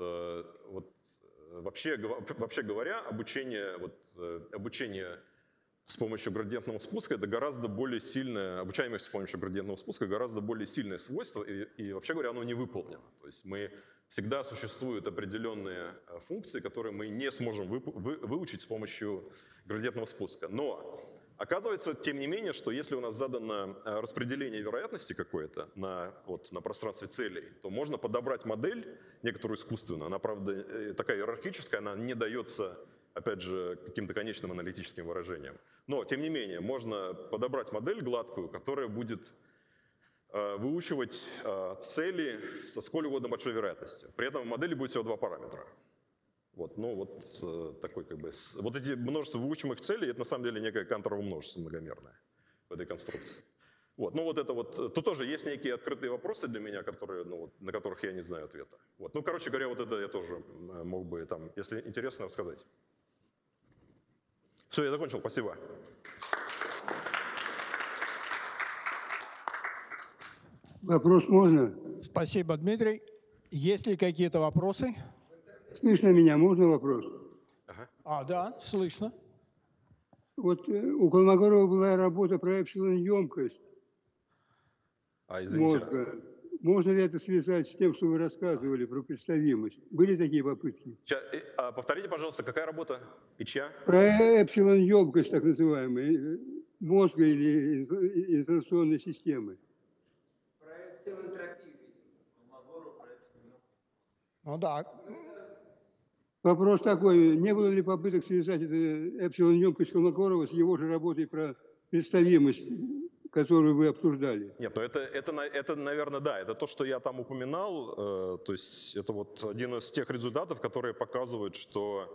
вообще говоря, обучение с помощью градиентного спуска — это гораздо более сильное, обучаемость с помощью градиентного спуска гораздо более сильное свойство, и вообще говоря, оно не выполнено. То есть всегда существуют определенные функции, которые мы не сможем выучить с помощью градиентного спуска. Но оказывается, тем не менее, что если у нас задано распределение вероятности какое-то на пространстве целей, то можно подобрать модель, некоторую искусственную. Она, правда, такая иерархическая, она не дается, опять же, каким-то конечным аналитическим выражением. Но, тем не менее, можно подобрать модель гладкую, которая будет выучивать цели со сколь угодно большой вероятностью. При этом в модели будет всего 2 параметра. Такой вот эти множество выучимых целей — это на самом деле некое канторово множество многомерное в этой конструкции. Тут тоже есть некие открытые вопросы для меня, на которых я не знаю ответа. Короче говоря, вот это я тоже мог бы, если интересно, рассказать. Все, я закончил, спасибо. Вопрос можно? Спасибо, Дмитрий. Есть ли какие-то вопросы? Слышно меня? Можно вопрос? Да, слышно. Вот у Колмогорова была работа про эпсилон-емкость Извините. мозга. Можно ли это связать с тем, что вы рассказывали про представимость? Были такие попытки? Повторите, пожалуйста, какая работа и чья? Про эпсилон-емкость, так называемая, мозга или информационной системы. Про эпсилон-энтропию. Ну да. Вопрос такой, не было ли попыток связать эту эпсилон-емкость Колмогорова с его же работой про представимость, которую вы обсуждали? Нет, это, наверное, да, это то, что я там упоминал, то есть это вот один из тех результатов, которые показывают, что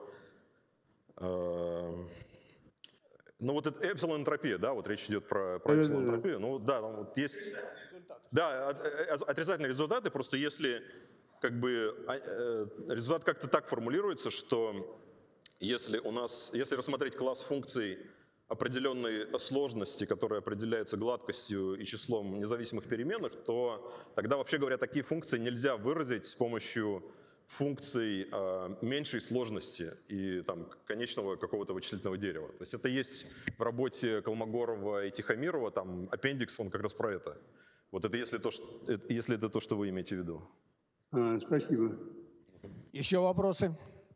это эпсилон-энтропия, да, вот речь идет про эпсилон-энтропию, там вот есть, да, отрицательные результаты, просто если результат как-то так формулируется, что если рассмотреть класс функций определенной сложности, которая определяется гладкостью и числом независимых переменных, то тогда, вообще говоря, такие функции нельзя выразить с помощью функций меньшей сложности и конечного какого-то вычислительного дерева. То есть это есть в работе Колмогорова и Тихомирова, аппендикс, он как раз про это. Вот это если это то, что вы имеете в виду. Спасибо. Еще вопросы?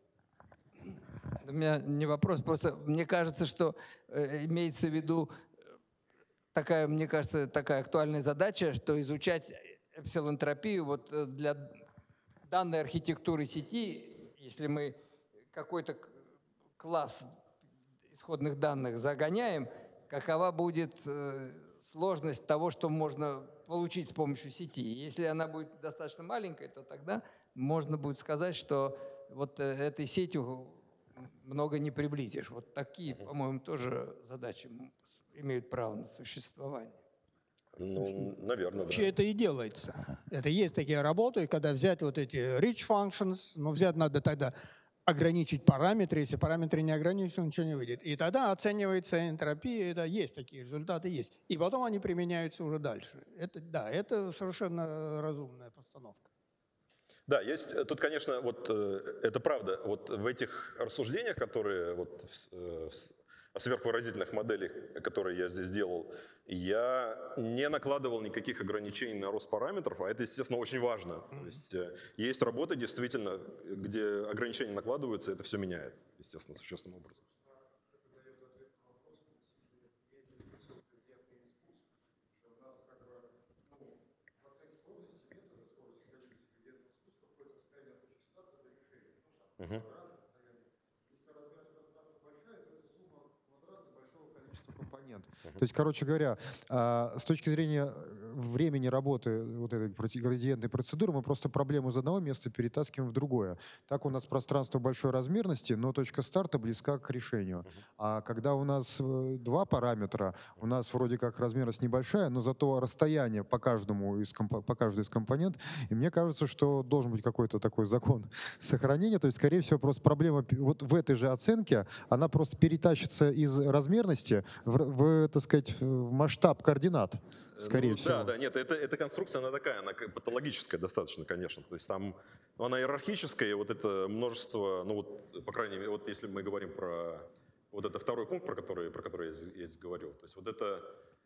У меня не вопрос, просто мне кажется, что имеется в виду такая, мне кажется, такая актуальная задача, что изучать эпсилон-энтропию вот для данной архитектуры сети, если мы какой-то класс исходных данных загоняем, какова будет сложность того, что можно получить с помощью сети. Если она будет достаточно маленькой, то тогда можно будет сказать, что вот этой сетью много не приблизишь. Вот такие, по-моему, тоже задачи имеют право на существование. Ну, наверное, да. Вообще это и делается. Это есть такие работы, когда взять вот эти rich functions, но взять надо тогда ограничить параметры. Если параметры не ограничены, ничего не выйдет. И тогда оценивается энтропия, это есть такие результаты, есть. И потом они применяются уже дальше. Это, да, это совершенно разумная постановка. Да, есть. Тут, конечно, вот это правда. Вот в этих рассуждениях, которые вот о сверхвыразительных моделях, которые я здесь делал, я не накладывал никаких ограничений на рост параметров, а это, естественно, очень важно. То есть есть работы, действительно, где ограничения накладываются, и это все меняет, естественно, существенным образом. Угу. Компонент. То есть, короче говоря, с точки зрения времени работы вот этой градиентной процедуры, мы просто проблему из одного места перетаскиваем в другое. Так у нас пространство большой размерности, но точка старта близка к решению. А когда у нас два параметра, у нас вроде как размерность небольшая, но зато расстояние по каждому по каждой из компонент, и мне кажется, что должен быть какой-то такой закон сохранения, то есть, скорее всего, просто проблема вот в этой же оценке, она просто перетащится из размерности так сказать, в масштаб координат, скорее всего. Да, нет, эта конструкция, она такая, она патологическая достаточно, конечно. То есть там она иерархическая, и вот это множество, ну вот, по крайней мере, вот если мы говорим про вот это второй пункт, про который я здесь говорил, то есть вот это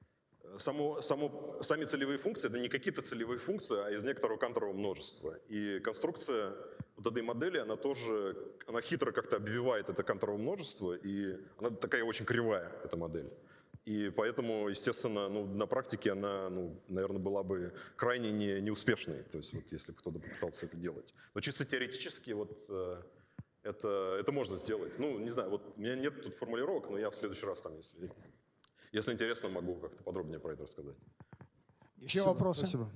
сами целевые функции, это не какие-то целевые функции, а из некоторого канторового множества. И конструкция вот этой модели, она хитро как-то обвивает это канторовое множество, и она такая очень кривая, эта модель. И поэтому, естественно, на практике она, наверное, была бы крайне неуспешной, то есть вот если бы кто-то попытался это делать. Но чисто теоретически вот это можно сделать. Ну, не знаю, вот у меня нет тут формулировок, но я в следующий раз там, если интересно, могу как-то подробнее про это рассказать. Еще вопросы? Спасибо.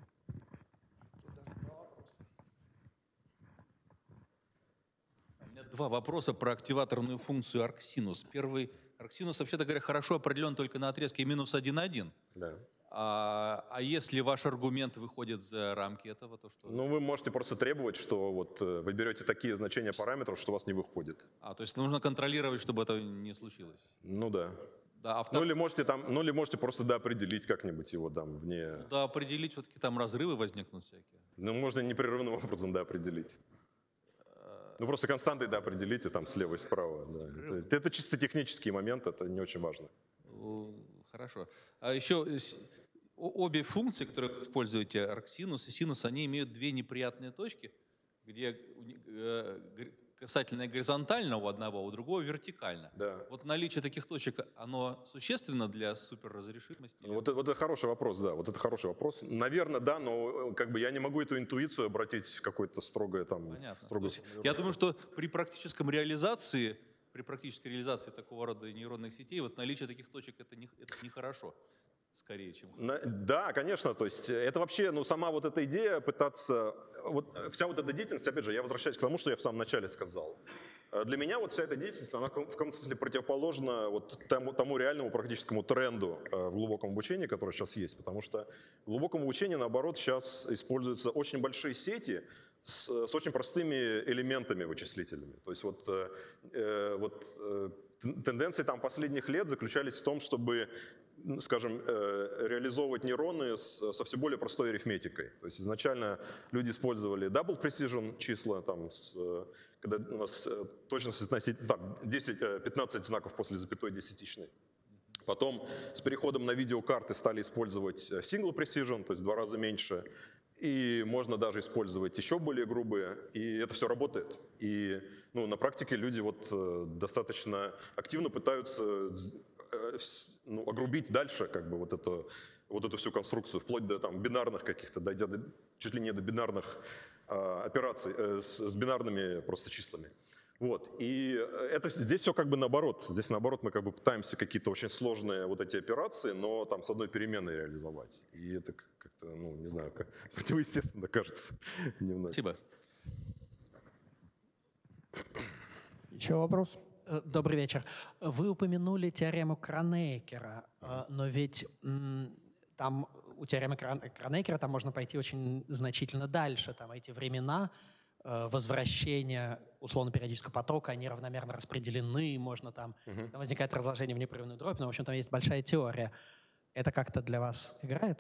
У меня два вопроса про активаторную функцию Arcsinus. Первый. Arcsinus, вообще-то говоря, хорошо определен только на отрезке -1,1. Да. А если ваш аргумент выходит за рамки этого, то что? Ну, вы можете просто требовать, что вот вы берете такие значения параметров, что у вас не выходит. То есть нужно контролировать, чтобы это не случилось. Ну да. Да, Ну или можете просто определить как-нибудь его там вне. Да, определить, все-таки там разрывы возникнут всякие. Ну, можно непрерывным образом определить. Ну, просто константы определите там слева и справа. Да. Это чисто технический момент, это не очень важно. Хорошо. А еще обе функции, которые вы используете, арксинус и синус, они имеют две неприятные точки, где касательное горизонтально у одного, у другого вертикально. Да. Вот наличие таких точек, оно существенно для суперразрешимости? Вот это хороший вопрос, да, вот это хороший вопрос. Наверное, да, но как бы я не могу эту интуицию обратить в какое-то строгое там... Понятно. Я думаю, что при практической реализации такого рода нейронных сетей, вот наличие таких точек это нехорошо. Скорее, чем... Да, конечно, то есть это вообще, сама вот эта идея пытаться, вот вся вот эта деятельность, опять же, я возвращаюсь к тому, что я в самом начале сказал. Для меня вот вся эта деятельность, она в каком-то смысле противоположна вот тому реальному практическому тренду в глубоком обучении, который сейчас есть, потому что в глубоком обучении, наоборот, сейчас используются очень большие сети с очень простыми элементами вычислительными. То есть тенденции там последних лет заключались в том, чтобы, скажем, реализовывать нейроны со все более простой арифметикой. То есть изначально люди использовали double precision числа, когда у нас точность относительно 10-15 знаков после запятой десятичной. Потом с переходом на видеокарты стали использовать single precision, то есть в 2 раза меньше. И можно даже использовать еще более грубые, и это все работает. И на практике люди достаточно активно пытаются огрубить дальше вот эту всю конструкцию, вплоть до бинарных каких-то, дойдя чуть ли не до бинарных операций с бинарными просто числами. Вот. И это, здесь все как бы наоборот. Здесь наоборот мы как бы пытаемся какие-то очень сложные вот эти операции, но там с одной переменной реализовать. И это как-то, ну, не знаю, как противоестественно кажется немного. Спасибо. Еще вопрос? Добрый вечер. Вы упомянули теорему Кронекера, но ведь там у теоремы Кронекера там можно пойти очень значительно дальше. Там эти времена возвращения условно-периодического потока, они равномерно распределены, можно там возникает разложение в непрерывную дробь, но, в общем, там есть большая теория. Это как-то для вас играет?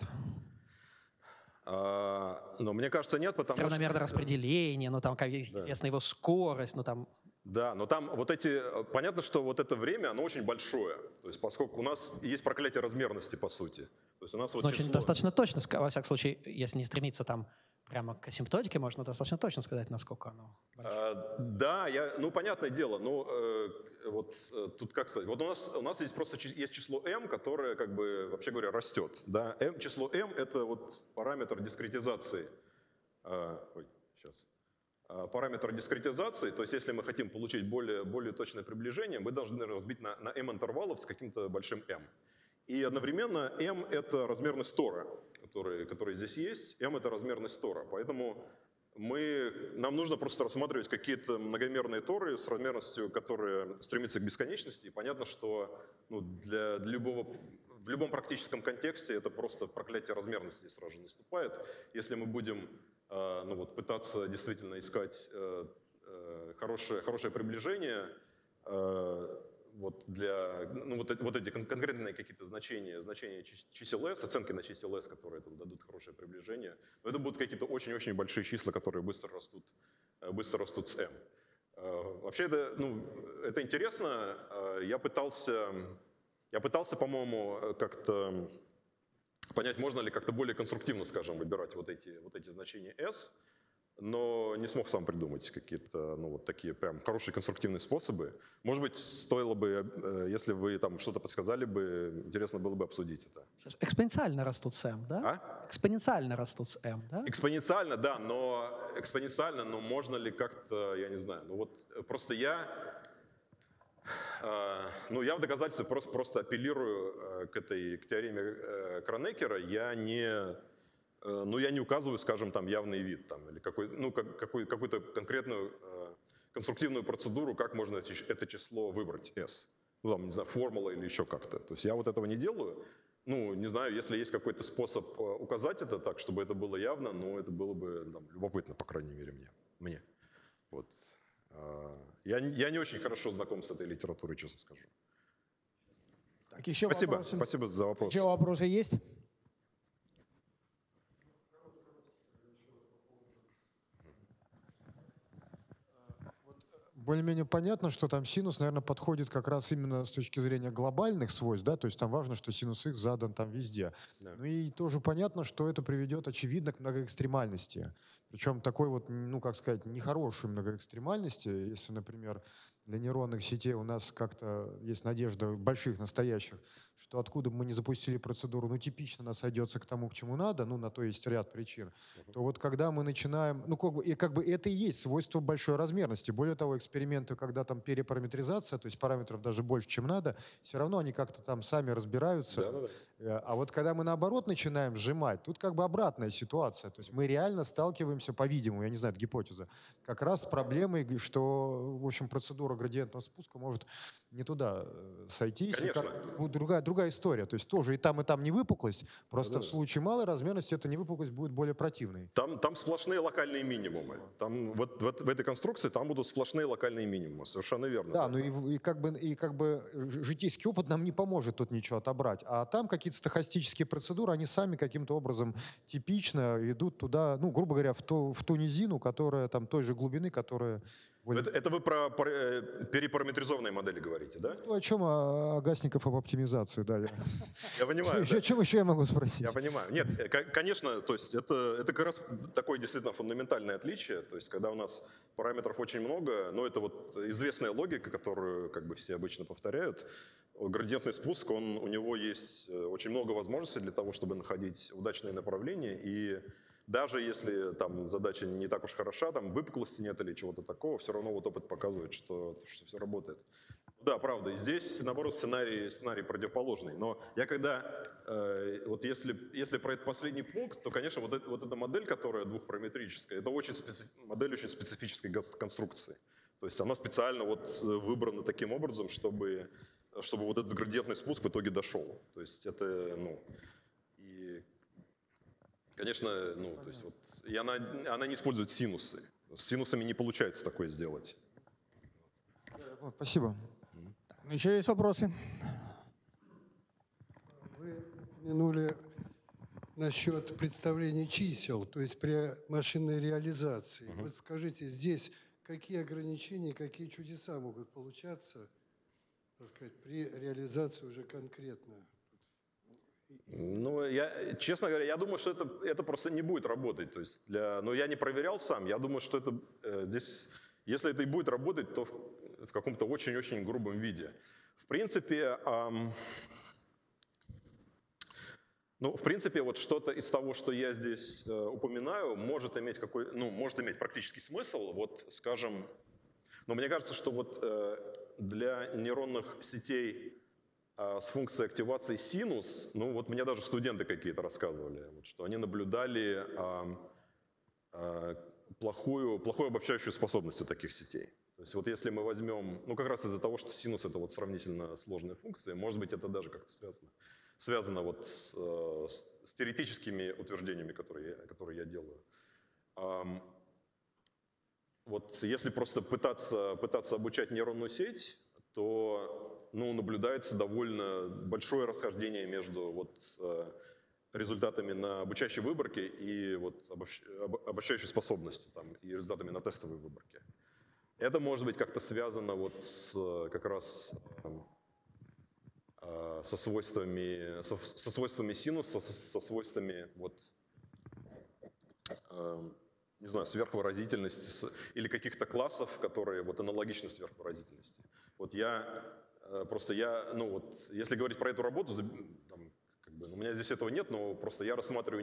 Но мне кажется, нет, потому что... Равномерное распределение, ну там, как известна его скорость, ну там... Да, но там вот эти... Понятно, что вот это время, оно очень большое. То есть поскольку у нас есть проклятие размерности, по сути. То есть у нас вот очень число... достаточно точно, во всяком случае, если не стремиться там прямо к асимптотике, можно достаточно точно сказать, насколько оно большое. Да, ну, понятное дело, ну, вот тут как сказать, вот у нас здесь просто есть число m, которое, как бы, вообще говоря, растет, да, число m — это вот параметр дискретизации, параметр дискретизации, то есть если мы хотим получить более точное приближение, мы должны разбить на m интервалов с каким-то большим m. И одновременно m — это размерность тора, который здесь есть, m — это размерность тора. Поэтому нам нужно просто рассматривать какие-то многомерные торы с размерностью, которая стремится к бесконечности. И понятно, что ну, в любом практическом контексте это просто проклятие размерности сразу же наступает. Если мы будем ну, вот, пытаться действительно искать хорошее приближение, вот для вот эти конкретные какие-то значения чисел s, оценки на чисел s, которые там дадут хорошее приближение, но это будут какие-то очень-очень большие числа, которые быстро растут с m. Вообще это интересно. Я пытался, по-моему, как-то понять, можно ли как-то более конструктивно, скажем, выбирать вот эти значения s, но не смог сам придумать какие-то, ну, вот такие прям хорошие конструктивные способы. Может быть, стоило бы, если вы там что-то подсказали бы, интересно было бы обсудить это. Сейчас экспоненциально растут с m, да? Экспоненциально растут с m, да? Экспоненциально, да, но можно ли как-то, я не знаю, ну вот просто я в доказательстве просто апеллирую к теореме Кронекера, я не указываю, скажем, там явный вид там, или какую-то конкретную конструктивную процедуру, как можно это число выбрать, s. Ну, там, не знаю, формула или еще как-то. То есть я вот этого не делаю. Ну, не знаю, если есть какой-то способ указать это так, чтобы это было явно, но это было бы там, любопытно, по крайней мере, мне. Вот. Я не очень хорошо знаком с этой литературой, честно скажу. Так, еще Спасибо. вопросы? Спасибо за вопрос. Еще вопросы есть? Более-менее понятно, что там синус, наверное, подходит как раз именно с точки зрения глобальных свойств, да, то есть там важно, что синус x задан там везде. Да. Ну и тоже понятно, что это приведет, очевидно, к многоэкстремальности. Причем такой вот, ну, как сказать, нехорошей многоэкстремальности, если, например, для нейронных сетей у нас как-то есть надежда больших, настоящих, что откуда бы мы не запустили процедуру, ну, типично она сойдется к тому, к чему надо, ну, на то есть ряд причин, то вот когда мы начинаем, ну, как бы это и есть свойство большой размерности. Более того, эксперименты, когда там перепараметризация, то есть параметров даже больше, чем надо, все равно они как-то там сами разбираются. Да. А вот когда мы наоборот начинаем сжимать, тут как бы обратная ситуация. То есть мы реально сталкиваемся, по-видимому, я не знаю, это гипотеза, как раз с проблемой, что, в общем, процедура градиентного спуска может не туда сойтись. Будет другая история. То есть тоже и там не выпуклость, просто в случае малой размерности эта невыпуклость будет более противной. Там сплошные локальные минимумы. Там вот в этой конструкции там будут сплошные локальные минимумы. Совершенно верно. Да, ну и как бы житейский опыт нам не поможет тут ничего отобрать. А там какие-то стохастические процедуры, они сами каким-то образом типично идут туда, ну, грубо говоря, в ту низину, которая там той же глубины, которая... Это вы про перепараметризованные модели говорите, да? Ну, о чем Агасников об оптимизации, да. Я понимаю. О чем еще я могу спросить? Я понимаю. Нет, конечно, то есть это как раз такое действительно фундаментальное отличие. То есть когда у нас параметров очень много, но это вот известная логика, которую как бы все обычно повторяют. Градиентный спуск, у него есть очень много возможностей для того, чтобы находить удачные направления, и даже если там задача не так уж хороша, там выпуклости нет или чего-то такого, все равно вот опыт показывает, что все работает. Да, правда, и здесь, наоборот, сценарий противоположный. Но я вот если про этот последний пункт, то, конечно, вот эта модель, которая двухпараметрическая, это модель очень специфической конструкции. То есть она специально вот выбрана таким образом, чтобы вот этот градиентный спуск в итоге дошел. То есть это, и, конечно, то есть вот, и она не использует синусы. С синусами не получается такое сделать. Спасибо. Еще есть вопросы? Вы упомянули насчет представления чисел, то есть при машинной реализации. Вот скажите, здесь какие ограничения, какие чудеса могут получаться, так сказать, при реализации уже конкретно? Честно говоря, я думаю, что это просто не будет работать. То есть но я не проверял сам. Я думаю, что это здесь, если это и будет работать, то в каком-то очень-очень грубом виде. В принципе, вот что-то из того, что я здесь упоминаю, может иметь практический смысл. Вот, скажем, но мне кажется, что вот для нейронных сетей с функцией активации синус, вот мне даже студенты какие-то рассказывали, что они наблюдали плохую обобщающую способность у таких сетей. То есть вот если мы возьмем, как раз из-за того, что синус — это вот сравнительно сложная функция, может быть, это даже как-то связано вот с теоретическими утверждениями, которые я делаю. Вот если просто пытаться обучать нейронную сеть, то наблюдается довольно большое расхождение между результатами на обучающей выборке и обобщающей способностью и результатами на тестовой выборке. Это может быть как-то связано как раз со свойствами синуса, со свойствами не знаю, сверхвыразительности или каких-то классов, которые аналогичны сверхвыразительности. Если говорить про эту работу, у меня здесь этого нет, но просто я рассматриваю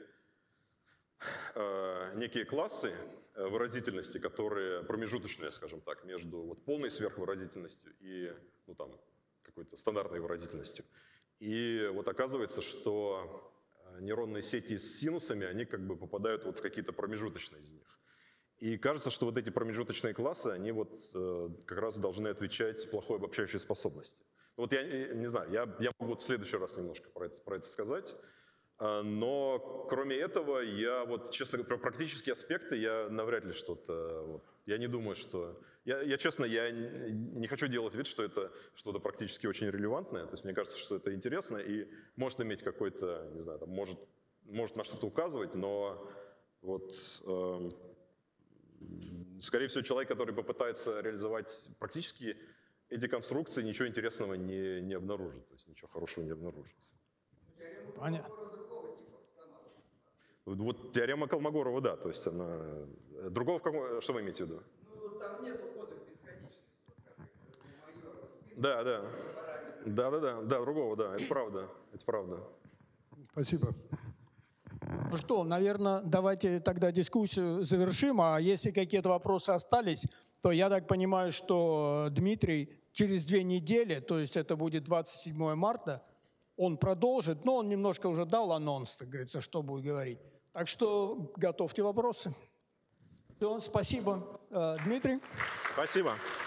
некие классы выразительности, которые промежуточные, скажем так, между полной сверхвыразительностью и какой-то стандартной выразительностью. И оказывается, что нейронные сети с синусами, они попадают в какие-то промежуточные из них. И кажется, что эти промежуточные классы, они как раз должны отвечать плохой обобщающей способности. Я не знаю, я могу в следующий раз немножко про это сказать. Но кроме этого, честно говоря, про практические аспекты я навряд ли что-то... Я не думаю, что... Честно, я не хочу делать вид, что это что-то практически очень релевантное. То есть мне кажется, что это интересно и может иметь какой-то, не знаю, может на что-то указывать, но скорее всего, человек, который попытается реализовать практически эти конструкции, ничего интересного не обнаружит, то есть ничего хорошего не обнаружит. Понятно. Теорема Колмогорова, да, то есть она... Другого что вы имеете в виду? Там нет ухода в бесконечность. Да, другого, да, это правда. Спасибо. Ну что, наверное, давайте тогда дискуссию завершим, а если какие-то вопросы остались, то я так понимаю, что Дмитрий через 2 недели, то есть это будет 27 марта, он продолжит, но он немножко уже дал анонс, так говорится, что будет говорить. Так что готовьте вопросы. Все, спасибо, Дмитрий. Спасибо.